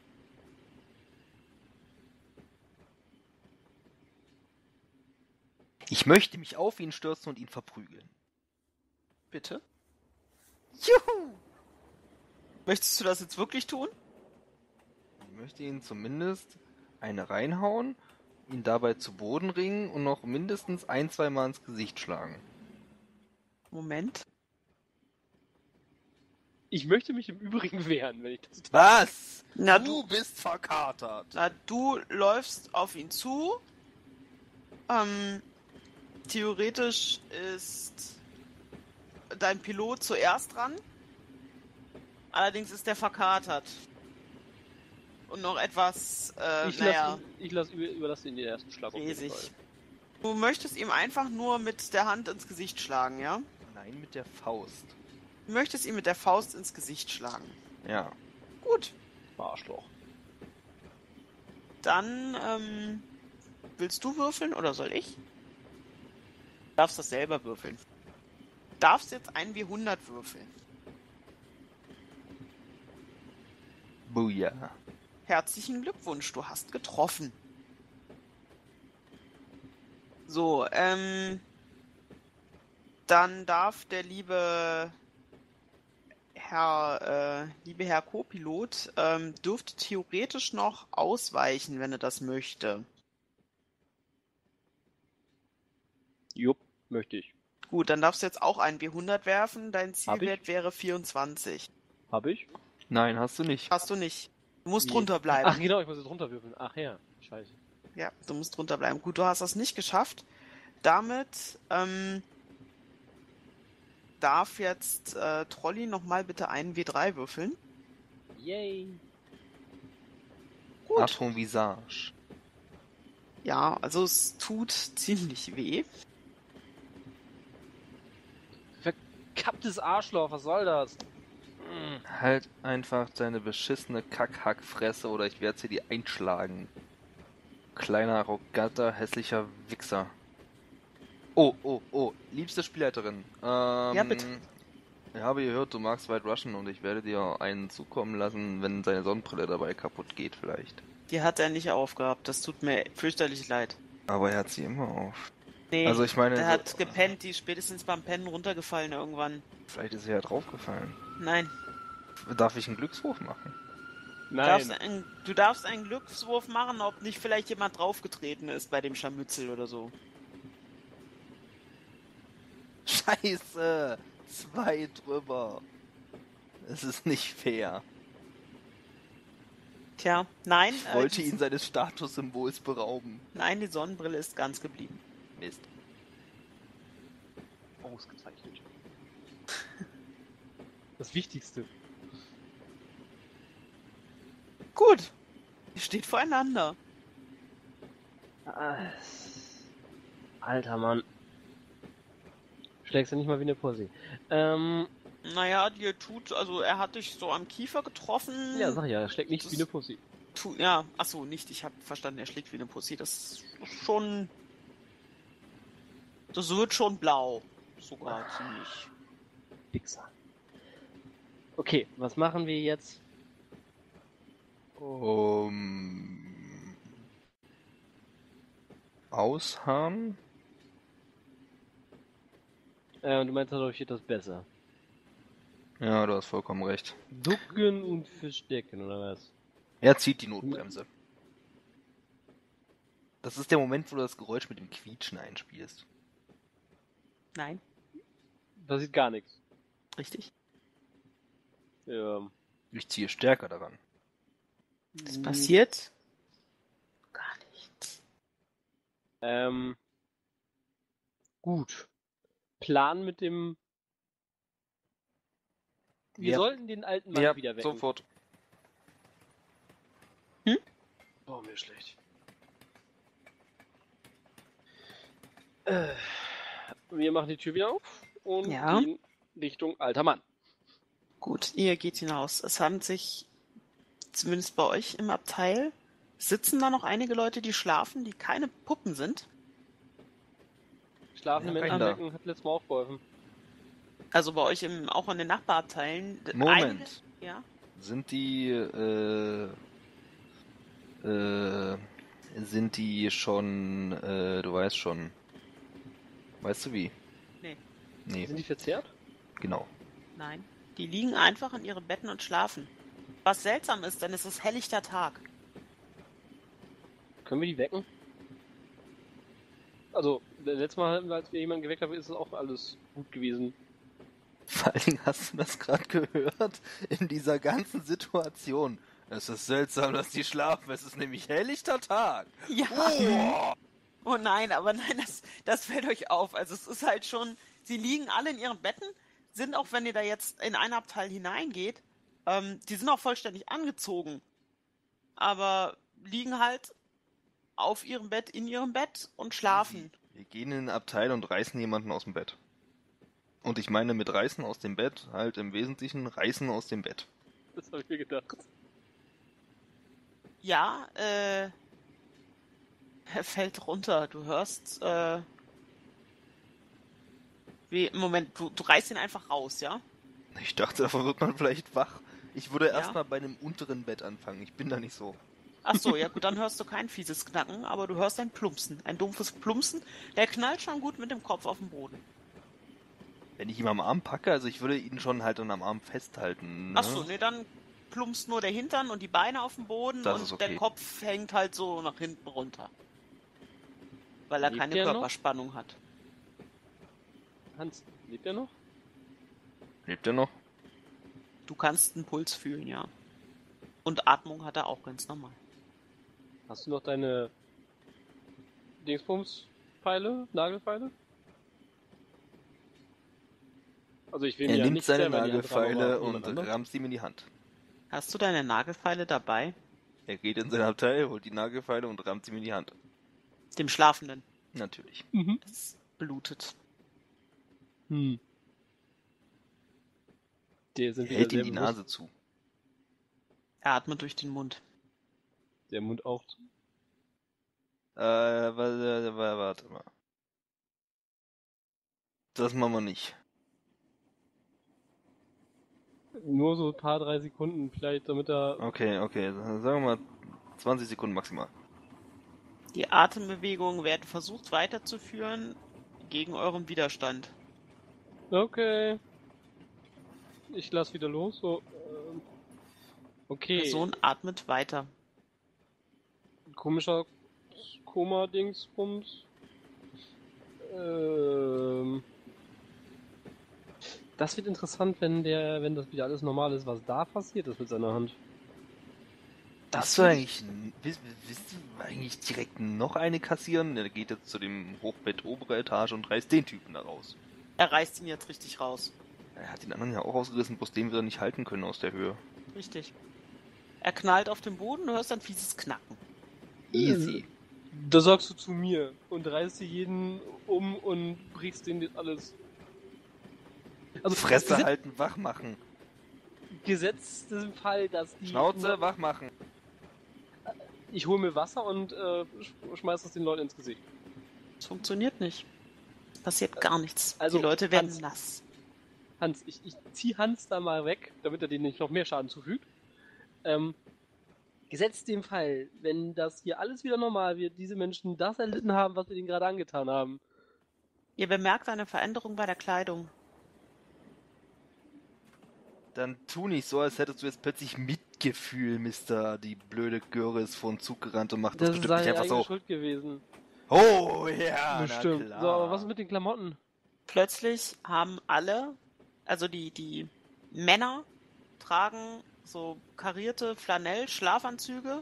Ich möchte mich auf ihn stürzen und ihn verprügeln. Bitte? Juhu! Möchtest du das jetzt wirklich tun? Ich möchte ihn zumindest eine reinhauen, ihn dabei zu Boden ringen und noch mindestens ein, zwei Mal ins Gesicht schlagen. Moment. Ich möchte mich im Übrigen wehren, wenn ich das tue. Was? Na, du bist verkatert. Na, du läufst auf ihn zu. Ähm, theoretisch ist dein Pilot zuerst dran. Allerdings ist der verkatert. Und noch etwas, äh, Ich naja, lasse ihn, ich lass, über, überlasse ihn den ersten Schlag auf jeden riesig. Fall. Du möchtest ihm einfach nur mit der Hand ins Gesicht schlagen, ja? Nein, mit der Faust. Du möchtest ihm mit der Faust ins Gesicht schlagen. Ja. Gut. Arschloch. Dann, ähm, willst du würfeln oder soll ich? Du darfst das selber würfeln. Du darfst jetzt ein W hundert würfeln. Booyah. Herzlichen Glückwunsch, du hast getroffen. So, ähm... Dann darf der liebe Herr, äh, liebe Herr Co-Pilot, ähm, dürfte theoretisch noch ausweichen, wenn er das möchte. Jupp, möchte ich. Gut, dann darfst du jetzt auch einen W hundert werfen. Dein Hab ich? Zielwert wäre vierundzwanzig. Hab ich? Nein, hast du nicht. Hast du nicht. Du musst Wie? drunter bleiben. Ach genau, ich muss jetzt runterwürfeln. Ach ja, scheiße. Ja, du musst drunter bleiben. Gut, du hast das nicht geschafft. Damit ähm, darf jetzt äh, Trolli nochmal bitte einen W drei würfeln. Yay. Gut. Achtung, Visage. Ja, also es tut ziemlich weh. Verkapptes Arschloch, was soll das? Mm. Halt einfach deine beschissene Kackhackfresse oder ich werde sie dir einschlagen. Kleiner, arroganter, hässlicher Wichser. Oh, oh, oh, liebste Spielleiterin. Ähm, Ja, bitte. Ich habe gehört, du magst White Russian und ich werde dir einen zukommen lassen, wenn seine Sonnenbrille dabei kaputt geht vielleicht. Die hat er nicht aufgehabt. Das tut mir fürchterlich leid. Aber er hat sie immer auf. Nee, Also ich meine, der so- hat gepennt, die ist spätestens beim Pennen runtergefallen irgendwann. Vielleicht ist er ja draufgefallen. Nein. Darf ich einen Glückswurf machen? Du Nein. darfst, ein, du darfst einen Glückswurf machen, ob nicht vielleicht jemand draufgetreten ist bei dem Scharmützel oder so. Scheiße! Zwei drüber. Es ist nicht fair. Tja, nein. Ich äh, wollte die, ihn seines Statussymbols berauben. Nein, die Sonnenbrille ist ganz geblieben. Mist. Ausgezeichnet. Das Wichtigste. Gut. Ihr steht voreinander. Ah, Alter Mann. Schlägst du nicht mal wie eine Pussy. Ähm, Naja, dir tut, also er hat dich so am Kiefer getroffen. ja, sag ich ja, er schlägt nicht Das- wie eine Pussy. Tu, ja, achso, nicht. Ich habe verstanden, er schlägt wie eine Pussy. Das ist schon. Das wird schon blau. Sogar ziemlich. Wichser. Okay, was machen wir jetzt? Um. Ausharren? Äh, und du meinst, dadurch wird das besser. Ja, du hast vollkommen recht. Ducken und verstecken, oder was? Er zieht die Notbremse. Das ist der Moment, wo du das Geräusch mit dem Quietschen einspielst. Nein, Passiert gar nichts. richtig. Ja. Ich ziehe stärker daran. Es passiert gar nichts. Ähm. Gut. Plan mit dem. Wir Ja. sollten den alten Mann Ja, wieder wecken. sofort. Oh, mir schlecht. Äh, wir machen die Tür wieder auf und Ja. gehen Richtung alter Mann. Gut, ihr geht hinaus. Es haben sich, zumindest bei euch im Abteil, sitzen da noch einige Leute, die schlafen, die keine Puppen sind. Schlafende Ja, Menschen keiner. wecken hat letztes Mal auch geholfen. Also bei euch im, auch in den Nachbarabteilen. Moment. Einige, ja. Sind die, äh, äh, sind die schon, äh, du weißt schon. Weißt du wie? Nee. Nee, Sind die verzerrt? genau. Nein. Die liegen einfach in ihren Betten und schlafen. Was seltsam ist, denn es ist helllichter Tag. Können wir die wecken? Also, letztes Mal, als wir jemanden geweckt haben, ist es auch alles gut gewesen. Vor allen Dingen hast du das gerade gehört in dieser ganzen Situation. Es ist seltsam, dass die schlafen. Es ist nämlich helllichter Tag. Ja. Oh! Oh nein, aber nein, das, das fällt euch auf. Also es ist halt schon, sie liegen alle in ihren Betten, sind auch, wenn ihr da jetzt in ein Abteil hineingeht, ähm, die sind auch vollständig angezogen. Aber liegen halt auf ihrem Bett, in ihrem Bett und schlafen. Wir gehen in ein Abteil und reißen jemanden aus dem Bett. Und ich meine mit reißen aus dem Bett, halt im Wesentlichen reißen aus dem Bett. Das habe ich mir gedacht. Ja, äh, er fällt runter. Du hörst, äh, wie, Moment, du, du reißt ihn einfach raus, ja? Ich dachte, davon wird man vielleicht wach. Ich würde Ja. erstmal bei einem unteren Bett anfangen. Ich bin da nicht so. Ach so, ja gut, dann hörst du kein fieses Knacken, aber du hörst ein Plumpsen, ein dumpfes Plumpsen. Der knallt schon gut mit dem Kopf auf den Boden. Wenn ich ihn am Arm packe, also ich würde ihn schon halt dann am Arm festhalten. Ne? Achso, nee, dann plumpst nur der Hintern und die Beine auf dem Boden Das und ist okay. der Kopf hängt halt so nach hinten runter. Weil er Lebt keine der noch? Körperspannung hat. Hans, lebt er noch? Lebt er noch? Du kannst einen Puls fühlen, ja. Und Atmung hat er auch ganz normal. Hast du noch deine Dingsbums-Pfeile, Nagelpfeile? Also ich will Er mir ja nimmt nicht seine selber in die Hand rammen, Nagelfeile aber und jemand anderes. rammt sie ihm in die Hand. Hast du deine Nagelfeile dabei? Er geht in sein Abteil, holt die Nagelfeile und rammt sie ihm in die Hand. Dem Schlafenden. Natürlich. Mhm. Das blutet. Hm. Der sind Er wieder hält sehr ihm die bewusst. Nase zu. Er atmet durch den Mund. Der Mund auch zu. Äh, warte, warte mal. Das machen wir nicht. Nur so ein paar, drei Sekunden vielleicht, damit er... Okay, okay. Sagen wir mal zwanzig Sekunden maximal. Die Atembewegungen werden versucht weiterzuführen gegen euren Widerstand. Okay. Ich lass wieder los, so... ähm, Die Okay. Person atmet weiter. Komischer Koma-Dingsbums. Ähm... Das wird interessant, wenn der, wenn das wieder alles normal ist, was da passiert ist mit seiner Hand. Hast du eigentlich, willst, willst du eigentlich direkt noch eine kassieren? Der geht jetzt zu dem Hochbett obere Etage und reißt den Typen da raus. Er reißt ihn jetzt richtig raus. Er hat den anderen ja auch ausgerissen, bloß den wir nicht halten können aus der Höhe. Richtig. Er knallt auf den Boden, du hörst ein fieses Knacken. Easy. Da sagst du zu mir und reißt dir jeden um und brichst den alles. Also Fresse gesetz, halten, wach machen. Gesetzt im Fall, dass die... Schnauze, wach machen. Ich hole mir Wasser und äh, sch- schmeiß das den Leuten ins Gesicht. Es funktioniert nicht. Passiert gar nichts. Also, die Leute werden Hans- nass. Hans, ich, ich zieh Hans da mal weg, damit er denen nicht noch mehr Schaden zufügt. Ähm, gesetzt dem Fall, wenn das hier alles wieder normal wird, diese Menschen das erlitten haben, was wir denen gerade angetan haben. Ihr bemerkt eine Veränderung bei der Kleidung. Dann tu nicht so, als hättest du jetzt plötzlich Mitgefühl, Mister. Die blöde Göre ist vor den Zug gerannt und macht das, Das ist bestimmt nicht seine einfach eigene so. Schuld gewesen. Oh ja, Bestimmt. na klar. So, aber was ist mit den Klamotten? Plötzlich haben alle, also die, die Männer tragen so karierte Flanell-Schlafanzüge.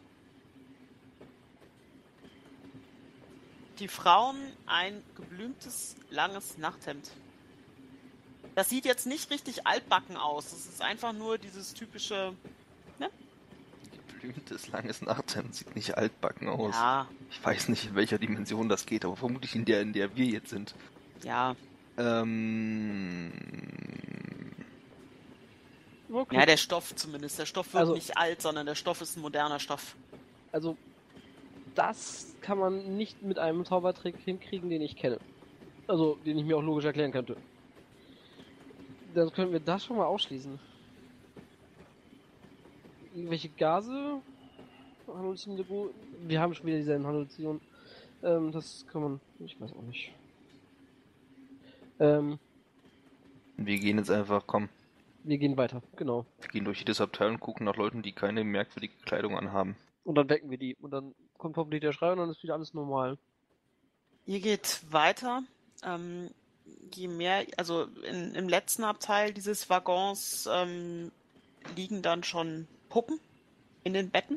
Die Frauen ein geblümtes, langes Nachthemd. Das sieht jetzt nicht richtig altbacken aus. Das ist einfach nur dieses typische... Geblümtes, langes Nachthemd sieht nicht altbacken aus. Ja, Ich weiß nicht, in welcher Dimension das geht, aber vermutlich in der, in der wir jetzt sind. ja. Ähm... Okay. Ja, der Stoff zumindest. Der Stoff wird Also- nicht alt, sondern der Stoff ist ein moderner Stoff. Also, das kann man nicht mit einem Zaubertrick hinkriegen, den ich kenne. Also, den ich mir auch logisch erklären könnte. Dann können wir das schon mal ausschließen. Irgendwelche Gase? Halluzinogen? Wir haben schon wieder dieselben Halluzinationen. Ähm, das kann man... Ich weiß auch nicht. Ähm, Wir gehen jetzt einfach, komm, wir gehen weiter. Genau. wir gehen durch jedes Abteil und gucken nach Leuten, die keine merkwürdige Kleidung anhaben. Und dann wecken wir die. Und dann kommt hoffentlich der Schrei und dann ist wieder alles normal. Ihr geht weiter. Ähm, je mehr, also in, im letzten Abteil dieses Waggons ähm, liegen dann schon Puppen in den Betten.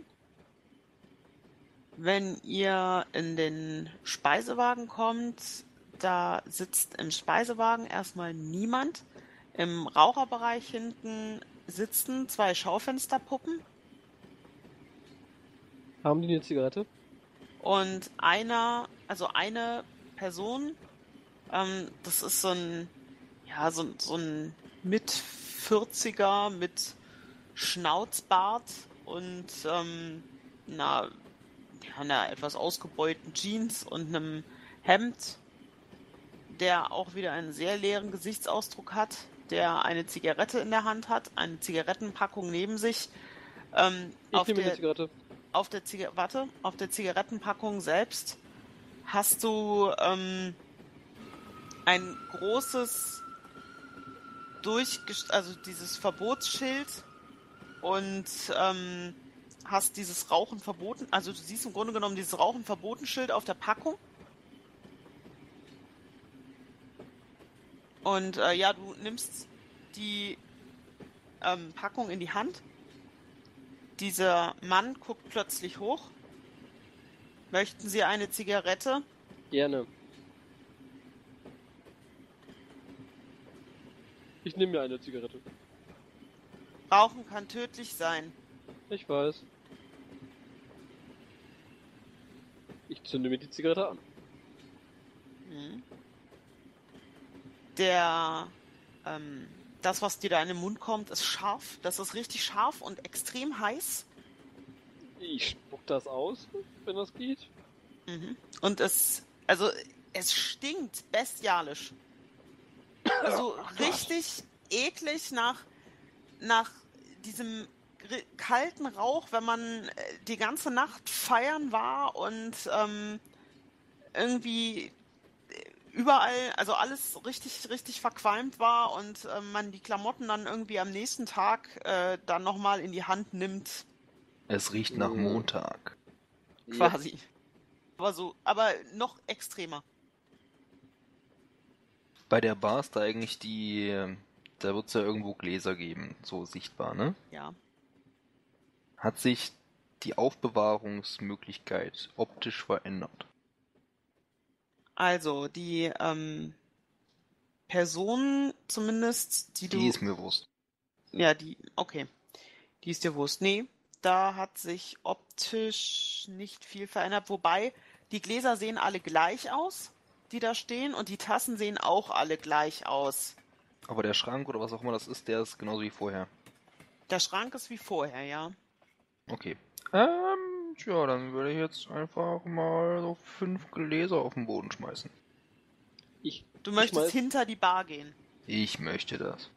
Wenn ihr in den Speisewagen kommt, da sitzt im Speisewagen erstmal niemand. Im Raucherbereich hinten sitzen zwei Schaufensterpuppen Haben die eine Zigarette? und einer, also eine Person, ähm, das ist so ein, ja, so, so ein Mit-vierziger mit Schnauzbart und ähm, einer, ja, einer etwas ausgebeulten Jeans und einem Hemd, der auch wieder einen sehr leeren Gesichtsausdruck hat, der eine Zigarette in der Hand hat, eine Zigarettenpackung neben sich. Ähm, Ich auf nehme der, eine Zigarette. auf der Ziga- warte, auf der Zigarettenpackung selbst hast du ähm, ein großes durch, also dieses Verbotsschild und ähm, hast dieses Rauchen verboten, also du siehst im Grunde genommen dieses Rauchen verboten Schild auf der Packung. Und äh, ja, du nimmst die ähm, Packung in die Hand. Dieser Mann guckt plötzlich hoch. Möchten Sie eine Zigarette? Gerne. Ich nehme mir eine Zigarette. Rauchen kann tödlich sein. Ich weiß. Ich zünde mir die Zigarette an. Mhm. Der, ähm, das, was dir da in den Mund kommt, ist scharf. Das ist richtig scharf und extrem heiß. Ich spuck das aus, wenn das geht. Mhm. Und es, also, es stinkt bestialisch. Also richtig eklig nach, nach diesem gr- kalten Rauch, wenn man äh, die ganze Nacht feiern war und ähm, irgendwie überall, also alles richtig, richtig verqualmt war und äh, man die Klamotten dann irgendwie am nächsten Tag äh, dann nochmal in die Hand nimmt, Es riecht nach Mhm. Montag. quasi. Aber so, aber noch extremer. Bei der Bar ist da eigentlich die, äh, da wird es ja irgendwo Gläser geben, so sichtbar, ne? Ja. Hat sich die Aufbewahrungsmöglichkeit optisch verändert? Also, die ähm, Person zumindest, die du... Die ist mir bewusst. Ja, die, okay. Die ist dir bewusst. Nee, da hat sich optisch nicht viel verändert. Wobei, die Gläser sehen alle gleich aus, die da stehen, und die Tassen sehen auch alle gleich aus. Aber der Schrank oder was auch immer das ist, der ist genauso wie vorher. Der Schrank ist wie vorher, ja. Okay. Ähm, tja, dann würde ich jetzt einfach mal so fünf Gläser auf den Boden schmeißen. Ich, Du ich möchtest schmeiß- hinter die Bar gehen. Ich möchte das.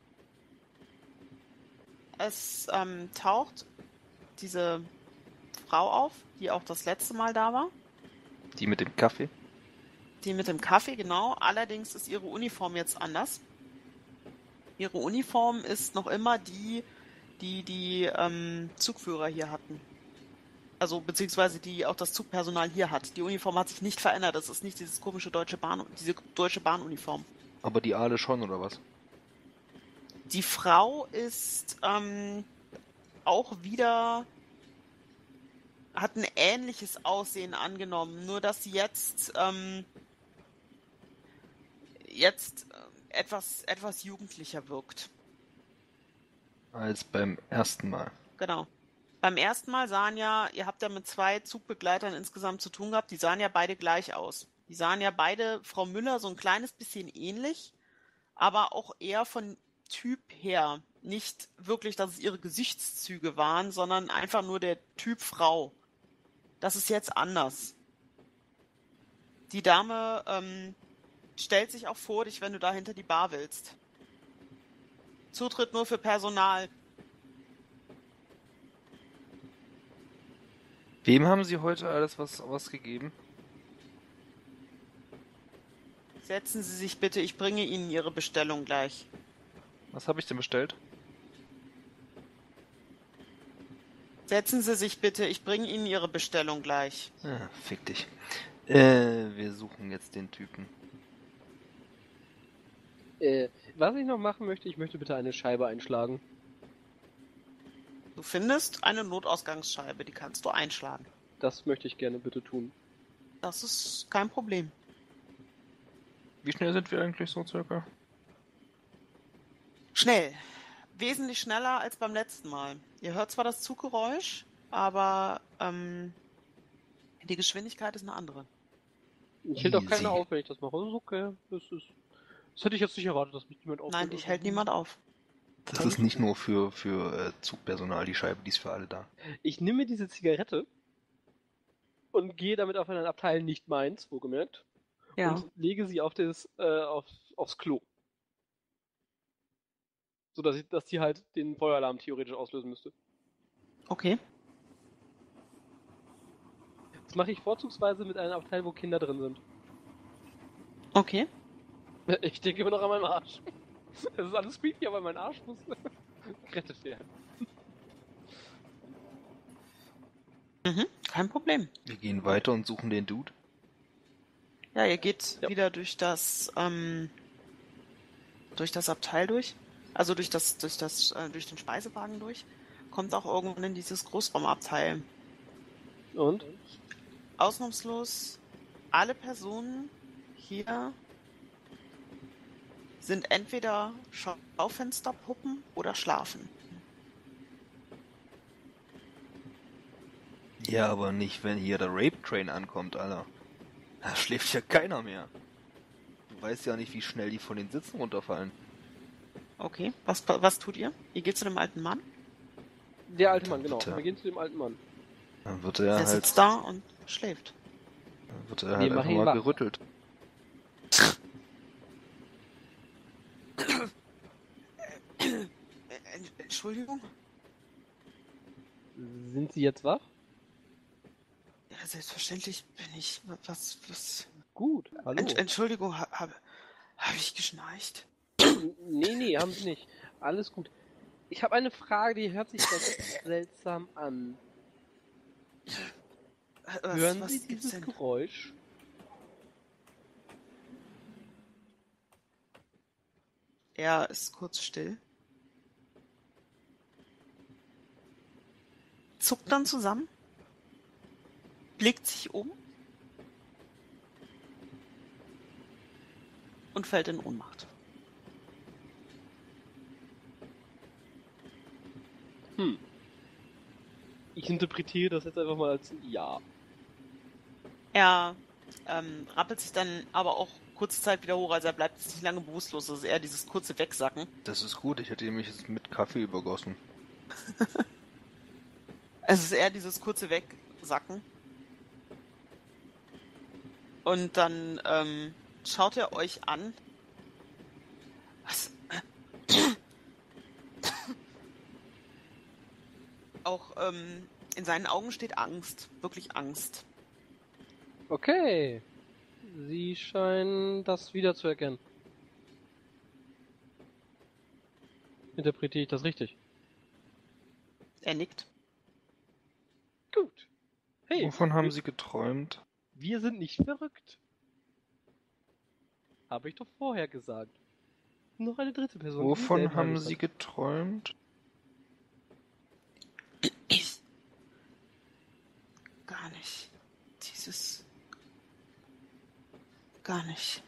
Es ähm, taucht diese Frau auf, die auch das letzte Mal da war. Die mit dem Kaffee? Die mit dem Kaffee, genau. Allerdings ist ihre Uniform jetzt anders. Ihre Uniform ist noch immer die, die die ähm, Zugführer hier hatten. Also beziehungsweise die auch das Zugpersonal hier hat. Die Uniform hat sich nicht verändert. Das ist nicht dieses komische deutsche Bahn, diese deutsche Bahnuniform. Aber die Aale schon, oder was? Die Frau ist ähm, auch wieder, hat ein ähnliches Aussehen angenommen, nur dass sie jetzt ähm, jetzt äh, etwas etwas jugendlicher wirkt. Als beim ersten Mal. Genau. Beim ersten Mal sahen ja, ihr habt ja mit zwei Zugbegleitern insgesamt zu tun gehabt, die sahen ja beide gleich aus. Die sahen ja beide Frau Müller so ein kleines bisschen ähnlich, aber auch eher von Typ her. Nicht wirklich, dass es ihre Gesichtszüge waren, sondern einfach nur der Typ Frau. Das ist jetzt anders. Die Dame ähm, stellt sich auch vor dich, wenn du da hinter die Bar willst. Zutritt nur für Personal. Wem haben Sie heute alles was ausgegeben? Setzen Sie sich bitte, ich bringe Ihnen Ihre Bestellung gleich. Was habe ich denn bestellt? Setzen Sie sich bitte, ich bringe Ihnen Ihre Bestellung gleich. Ah, fick dich. Äh, wir suchen jetzt den Typen. Äh, was ich noch machen möchte, ich möchte bitte eine Scheibe einschlagen. Du findest eine Notausgangsscheibe, die kannst du einschlagen. Das möchte ich gerne bitte tun. Das ist kein Problem. Wie schnell sind wir eigentlich so circa? Schnell. Wesentlich schneller als beim letzten Mal. Ihr hört zwar das Zuggeräusch, aber ähm, die Geschwindigkeit ist eine andere. Ich hält auch Easy. keiner auf, wenn ich das mache. Das ist okay. Das, ist, das hätte ich jetzt nicht erwartet, dass mich niemand aufhält. Nein, dich hält niemand auf. Das ist nicht nur für, für äh, Zugpersonal, die Scheibe, die ist für alle da. Ich nehme diese Zigarette und gehe damit auf einen Abteil nicht meins, wohlgemerkt, Ja. und lege sie auf das, äh, auf, aufs Klo. So dass, ich, dass die halt den Feueralarm theoretisch auslösen müsste. Okay. Das mache ich vorzugsweise mit einem Abteil, wo Kinder drin sind. Okay. Ich denke immer noch an meinen Arsch. Das ist alles creepy, aber mein Arsch muss gerettet werden. Mhm, kein Problem. Wir gehen weiter und suchen den Dude. Ja, ihr geht Ja. wieder durch das, ähm, durch das Abteil durch. Also durch das, durch das, äh, durch den Speisewagen durch. Kommt auch irgendwann in dieses Großraumabteil. Und? Ausnahmslos alle Personen hier sind entweder Schaufensterpuppen oder schlafen. Ja, aber nicht, wenn hier der Rape Train ankommt, Alter. Da schläft ja keiner mehr. Du weißt ja nicht, wie schnell die von den Sitzen runterfallen. Okay, was, was tut ihr? Ihr geht zu dem alten Mann, Der alte Mann, genau. Bitte. Wir gehen zu dem alten Mann. Dann wird er der halt, sitzt da und schläft. dann wird er Wir halt machen einfach ihn mal wach. gerüttelt. Äh, Entschuldigung? Sind Sie jetzt wach? Ja, selbstverständlich bin ich. Was, was? Gut, hallo. Ent, Entschuldigung, habe hab, hab ich geschnarcht? Nee, nee, haben Sie nicht. Alles gut. Ich habe eine Frage, die hört sich das seltsam an. Äh, Was, Hören was Sie gibt's dieses denn? Geräusch? Er ist kurz still. Zuckt dann zusammen. Blickt sich um. Und fällt in Ohnmacht. Hm. Ich interpretiere das jetzt einfach mal als Ja. Er ähm, rappelt sich dann aber auch kurze Zeit wieder hoch, also er bleibt jetzt nicht lange bewusstlos, das ist eher dieses kurze Wegsacken. Das ist gut, ich hätte nämlich jetzt mit Kaffee übergossen. Es ist eher dieses kurze Wegsacken. Und dann ähm, schaut er euch an. Was? Auch ähm, in seinen Augen steht Angst, wirklich Angst. Okay. Sie scheinen das wiederzuerkennen. Interpretiere ich das richtig? Er nickt. Gut. Hey, Wovon haben wir, Sie geträumt? wir sind nicht verrückt. Habe ich doch vorher gesagt. Noch eine dritte Person. Wovon dieselbe haben Haltung Sie hat. geträumt? Ich. Gar nicht. Dieses. Gar nicht.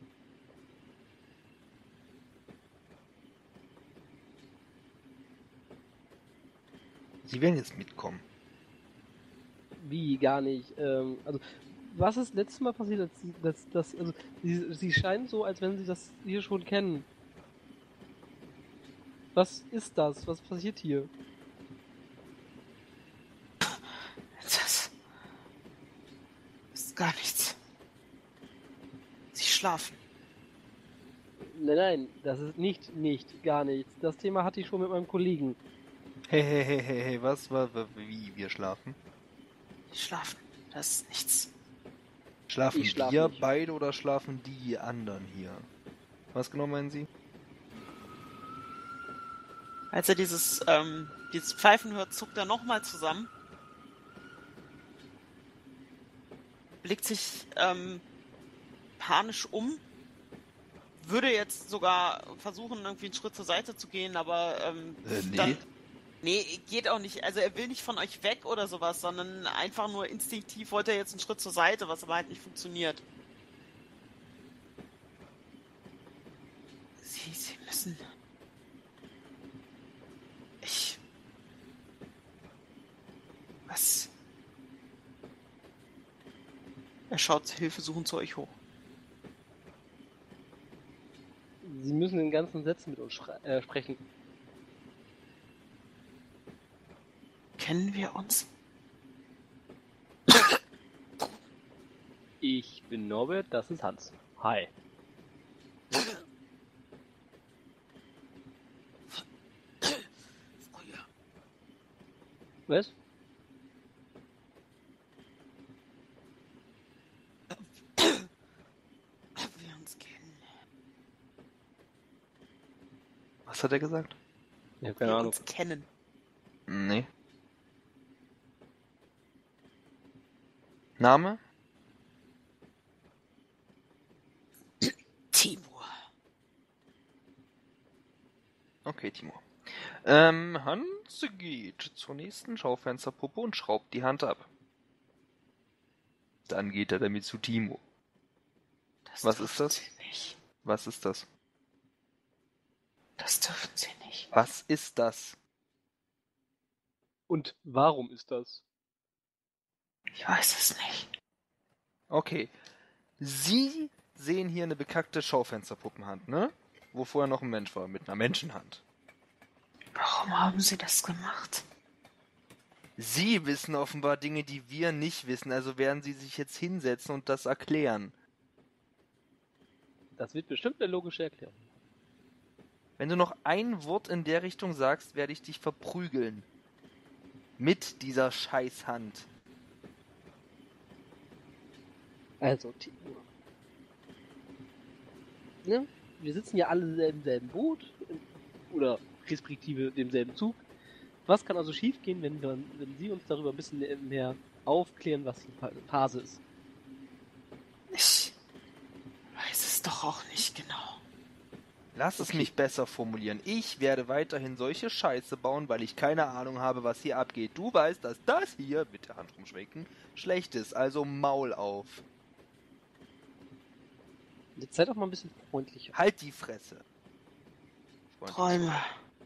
Sie werden jetzt mitkommen. Wie, gar nicht. Ähm, also, was ist letztes Mal passiert? Als sie, das, das, also, sie, sie scheinen so, als wenn sie das hier schon kennen. Was ist das? Was passiert hier? Das ist gar nichts. Sie schlafen. Nein, nein, das ist nicht, nicht, gar nichts. Das Thema hatte ich schon mit meinem Kollegen. Hey, hey, hey, hey, hey, was war, wie, wir schlafen? Sie schlafen. Das ist nichts. Schlafen Ich schlaf wir nicht. beide oder schlafen die anderen hier? Was genau meinen Sie? Als er dieses, ähm, dieses Pfeifen hört, zuckt er nochmal zusammen. Blickt sich ähm, panisch um. Würde jetzt sogar versuchen, irgendwie einen Schritt zur Seite zu gehen, aber ähm, Äh, nee. dann. Nee, geht auch nicht. Also er will nicht von euch weg oder sowas, sondern einfach nur instinktiv wollte er jetzt einen Schritt zur Seite, was aber halt nicht funktioniert. Sie, sie müssen. Ich. Was? Er schaut hilfesuchend zu euch hoch. Sie müssen in ganzen Sätzen mit uns schre- äh, sprechen. Kennen wir uns? Ich bin Norbert, das ist Hans. Hi. Früher. Was? Ob wir uns kennen? Was hat er gesagt? Ich hab Wir keine Ahnung. uns kennen. Nee. Name? Timur. Okay, Timur. Ähm, Hans geht zur nächsten Schaufensterpuppe und schraubt die Hand ab. Dann geht er damit zu Timo. Das Was dürfen ist das? Sie nicht. Was ist das? Das dürfen Sie nicht. Was ist das? Und warum ist das? Ich weiß es nicht. Okay. Sie sehen hier eine bekackte Schaufensterpuppenhand, ne? Wo vorher noch ein Mensch war, mit einer Menschenhand. Warum haben Sie das gemacht? Sie wissen offenbar Dinge, die wir nicht wissen, also werden Sie sich jetzt hinsetzen und das erklären. Das wird bestimmt eine logische Erklärung. Wenn du noch ein Wort in der Richtung sagst, werde ich dich verprügeln. Mit dieser Scheißhand. Also, Timur. Ne? Wir sitzen ja alle im selben Boot. Oder respektive demselben Zug. Was kann also schiefgehen, wenn, wir, wenn Sie uns darüber ein bisschen mehr aufklären, was die Phase ist? Ich weiß es doch auch nicht genau. Lass es Okay. mich besser formulieren. Ich werde weiterhin solche Scheiße bauen, weil ich keine Ahnung habe, was hier abgeht. Du weißt, dass das hier, mit der Hand rumschwenken, schlecht ist. Also Maul auf. Jetzt seid doch mal ein bisschen freundlicher. Halt die Fresse. Freundlich. Träume.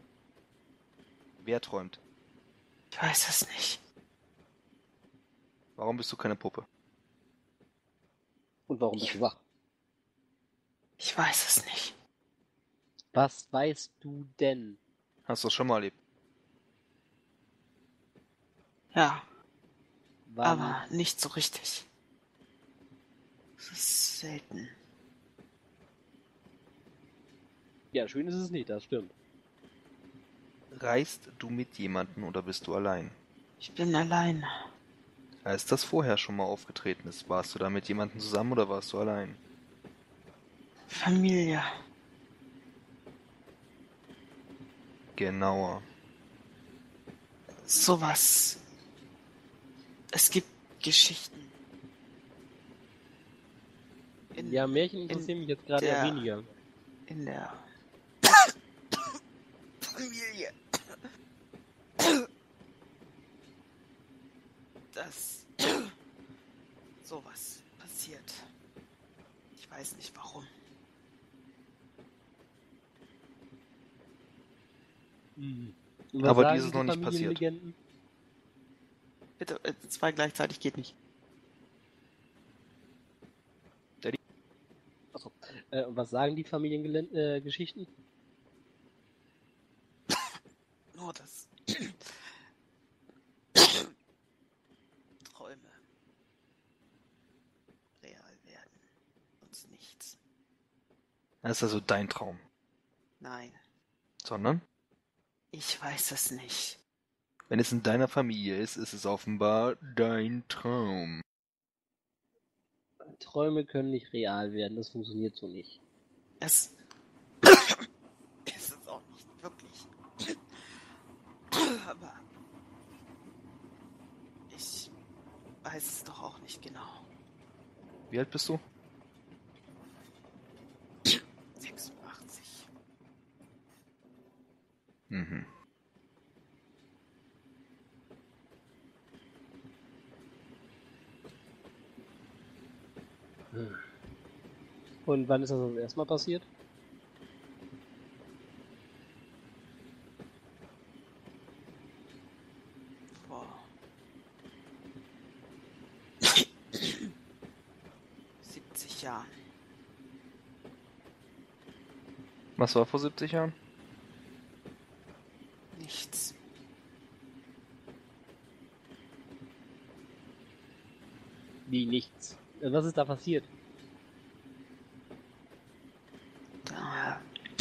Wer träumt? Ich weiß es nicht. Warum bist du keine Puppe? Und warum bist du wach? Ich weiß es nicht. Was weißt du denn? Hast du das schon mal erlebt? Ja, Wann? aber nicht so richtig. Es ist selten. Ja, schön ist es nicht, das stimmt. Reist du mit jemandem oder bist du allein? Ich bin allein. Als das vorher schon mal aufgetreten ist, warst du da mit jemandem zusammen oder warst du allein? Familie. Genauer. Sowas. Es gibt Geschichten. In, Ja, Märchen interessieren mich jetzt gerade eher der- weniger. in der Familie. Dass sowas passiert. Ich weiß nicht warum. Mhm. Und was Aber sagen dies ist die noch nicht passiert. Familienlegenden? Bitte, äh, zwei gleichzeitig geht nicht. Achso. Äh, und was sagen die Familiengeschichten? Äh, Geschichten? Nur das. Träume real werden. Sonst nichts. Das ist also dein Traum. Nein, Sondern, ich weiß es nicht. wenn es in deiner Familie ist, ist es offenbar dein Traum. Träume können nicht real werden, das funktioniert so nicht. Es ist es auch nicht wirklich. Aber ich weiß es doch auch nicht genau. Wie alt bist du? sechsundachtzig. Mhm. Und wann ist das das erste Mal passiert? Vor siebzig Jahren. Was war vor siebzig Jahren? Nichts. Wie nichts. Äh, Was ist da passiert? Da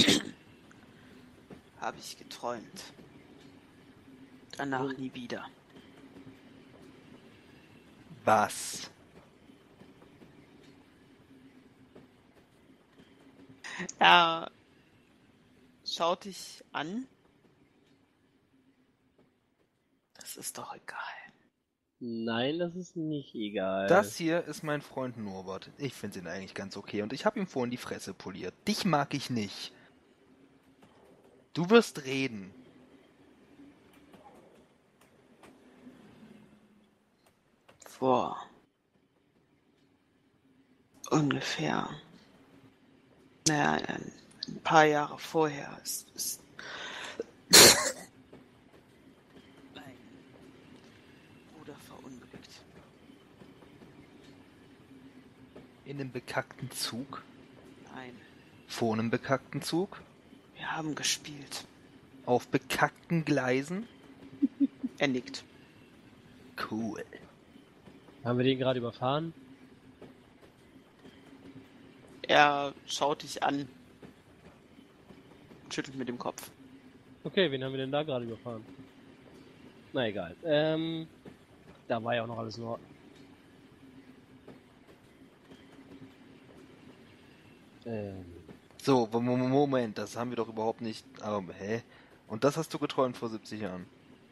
habe ich geträumt. Danach nie wieder. Was? Ja, schaut dich an. Das ist doch egal. Nein, das ist nicht egal. Das hier ist mein Freund Norbert. Ich finde ihn eigentlich ganz okay und ich habe ihm vorhin die Fresse poliert. Dich mag ich nicht. Du wirst reden. Vor ungefähr, naja, ein, ein paar Jahre vorher ist, ist mein Bruder verunglückt. In einem bekackten Zug? Nein, Vor einem bekackten Zug? wir haben gespielt. Auf bekackten Gleisen? Er nickt. Cool. Haben wir den gerade überfahren? Er schaut dich an und schüttelt mit dem Kopf. Okay, wen haben wir denn da gerade überfahren? Na egal. Ähm, da war ja auch noch alles nur. Ähm, So, Mo- Mo- Moment, das haben wir doch überhaupt nicht... Aber, hä? Und das hast du geträumt vor siebzig Jahren?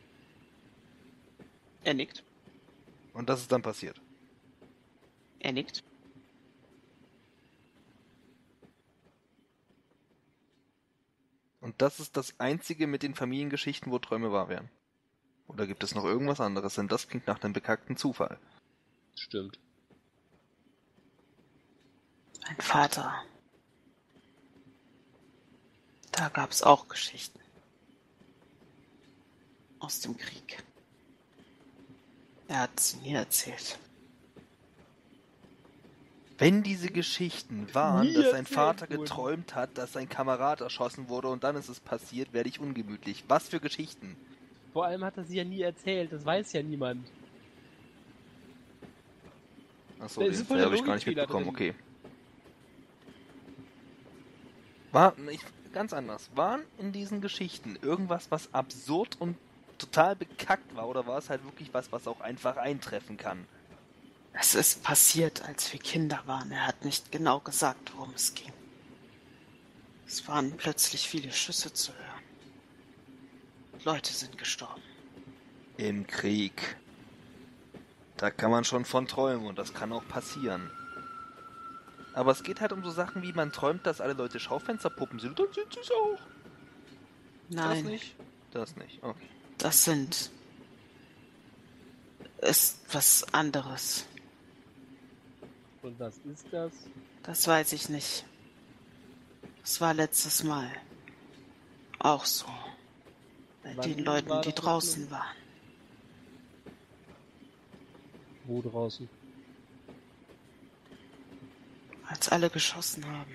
Er nickt. Und das ist dann passiert? Er nickt. Und das ist das Einzige mit den Familiengeschichten, wo Träume wahr werden? Oder gibt es noch irgendwas anderes? Denn das klingt nach einem bekackten Zufall. stimmt. Mein Vater. Da gab's auch Geschichten. Aus dem Krieg. Er hat sie mir erzählt. Wenn diese Geschichten waren, Nie dass sein erzählt Vater wurden. geträumt hat, dass sein Kamerad erschossen wurde und dann ist es passiert, werde ich ungemütlich. Was für Geschichten? Vor allem hat er sie ja nie erzählt, das weiß ja niemand. Achso, Da den ist voll Fall der habe ich gar nicht Logikfehler mitbekommen, drin. okay. War, ich, ganz anders. Waren in diesen Geschichten irgendwas, was absurd und total bekackt war, oder war es halt wirklich was, was auch einfach eintreffen kann? Es ist passiert, als wir Kinder waren. Er hat nicht genau gesagt, worum es ging. Es waren plötzlich viele Schüsse zu hören. Leute sind gestorben. Im Krieg. Da kann man schon von träumen und das kann auch passieren. Aber es geht halt um so Sachen wie, man träumt, dass alle Leute Schaufensterpuppen sind, dann sind sie es auch. Nein, Das nicht? Das nicht, okay. das sind... ist was anderes. Und was ist das? Das weiß ich nicht. Das war letztes Mal auch so. Bei Wann den Leuten, war die das draußen letzte waren. Wo draußen? Als alle geschossen haben.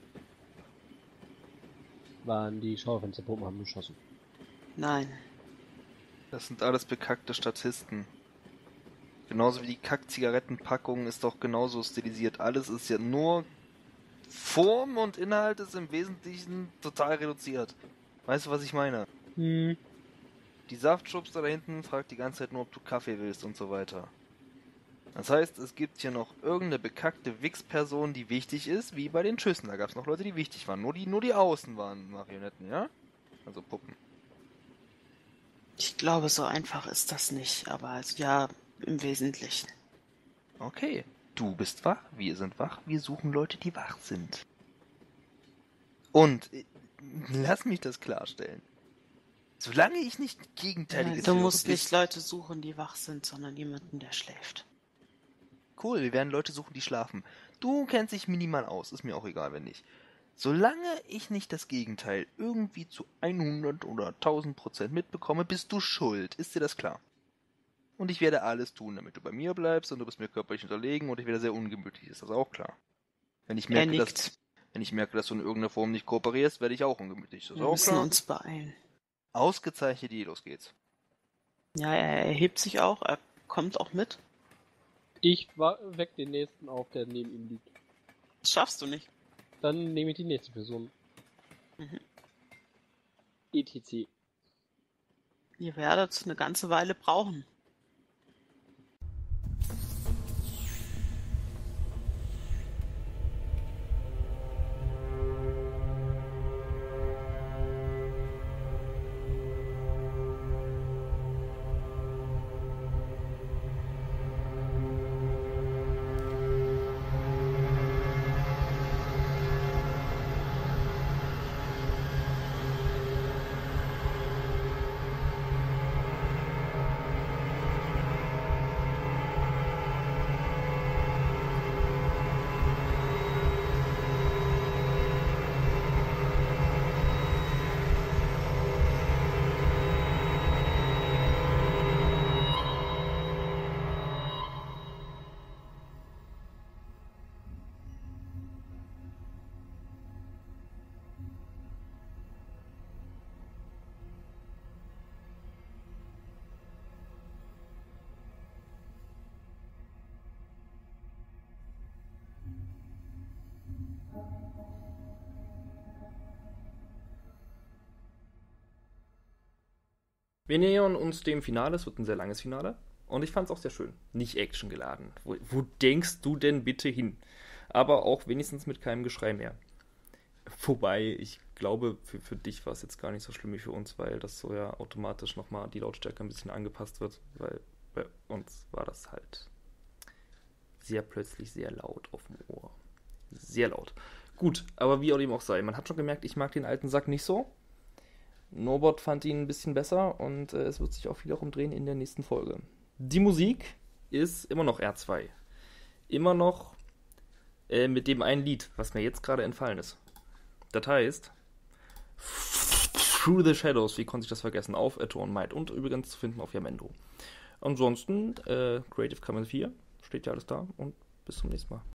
Waren die Schaufensterpuppen haben geschossen. Nein, Das sind alles bekackte Statisten. Genauso wie die Kack-Zigarettenpackung ist doch genauso stilisiert. Alles ist ja nur Form und Inhalt ist im Wesentlichen total reduziert. Weißt du, was ich meine? Hm. Die Saftschubster da hinten fragt die ganze Zeit nur, ob du Kaffee willst und so weiter. Das heißt, es gibt hier noch irgendeine bekackte Wichs-Person, die wichtig ist, wie bei den Schüssen. Da gab es noch Leute, die wichtig waren. Nur die, nur die Außen waren Marionetten, ja? Also Puppen. ich glaube, so einfach ist das nicht. Aber also, ja, im Wesentlichen. Okay. Du bist wach, wir sind wach, wir suchen Leute, die wach sind. Und, äh, lass mich das klarstellen. Solange ich nicht Gegenteiliges Du höre, musst bist- nicht Leute suchen, die wach sind, sondern jemanden, der schläft. Cool, wir werden Leute suchen, die schlafen. Du kennst dich minimal aus, ist mir auch egal, wenn nicht. Solange ich nicht das Gegenteil irgendwie zu hundert oder tausend Prozent mitbekomme, bist du schuld. Ist dir das klar? Und ich werde alles tun, damit du bei mir bleibst und du bist mir körperlich unterlegen und ich werde sehr ungemütlich. Ist das auch klar? Wenn ich Er merke, dass, nickt. wenn ich merke, dass du in irgendeiner Form nicht kooperierst, werde ich auch ungemütlich. Ist das Wir auch müssen klar? uns beeilen. Ausgezeichnet, die, los geht's. Ja, er erhebt sich auch. Er kommt auch mit. Ich wa- weck den nächsten auf, der neben ihm liegt. Das schaffst du nicht. Dann nehme ich die nächste Person. Mhm. et cetera. Ihr werdet eine ganze Weile brauchen. Wir nähern uns dem Finale. Es wird ein sehr langes Finale. Und ich fand es auch sehr schön. Nicht actiongeladen. Wo, wo denkst du denn bitte hin? Aber auch wenigstens mit keinem Geschrei mehr. Wobei, ich glaube, für, für dich war es jetzt gar nicht so schlimm wie für uns, weil das so ja automatisch nochmal die Lautstärke ein bisschen angepasst wird. Weil bei uns war das halt sehr plötzlich sehr laut auf dem Ohr. Sehr laut. Gut, aber wie auch dem auch sei. Man hat schon gemerkt, ich mag den alten Sack nicht so. Norbert fand ihn ein bisschen besser und äh, es wird sich auch viel darum drehen in der nächsten Folge. Die Musik ist immer noch R zwei. Immer noch äh, mit dem einen Lied, was mir jetzt gerade entfallen ist. Das heißt Through the Shadows, wie konnte ich das vergessen, auf Aton Might und übrigens zu finden auf Yamendo. Ansonsten, äh, Creative Commons vier, steht ja alles da und bis zum nächsten Mal.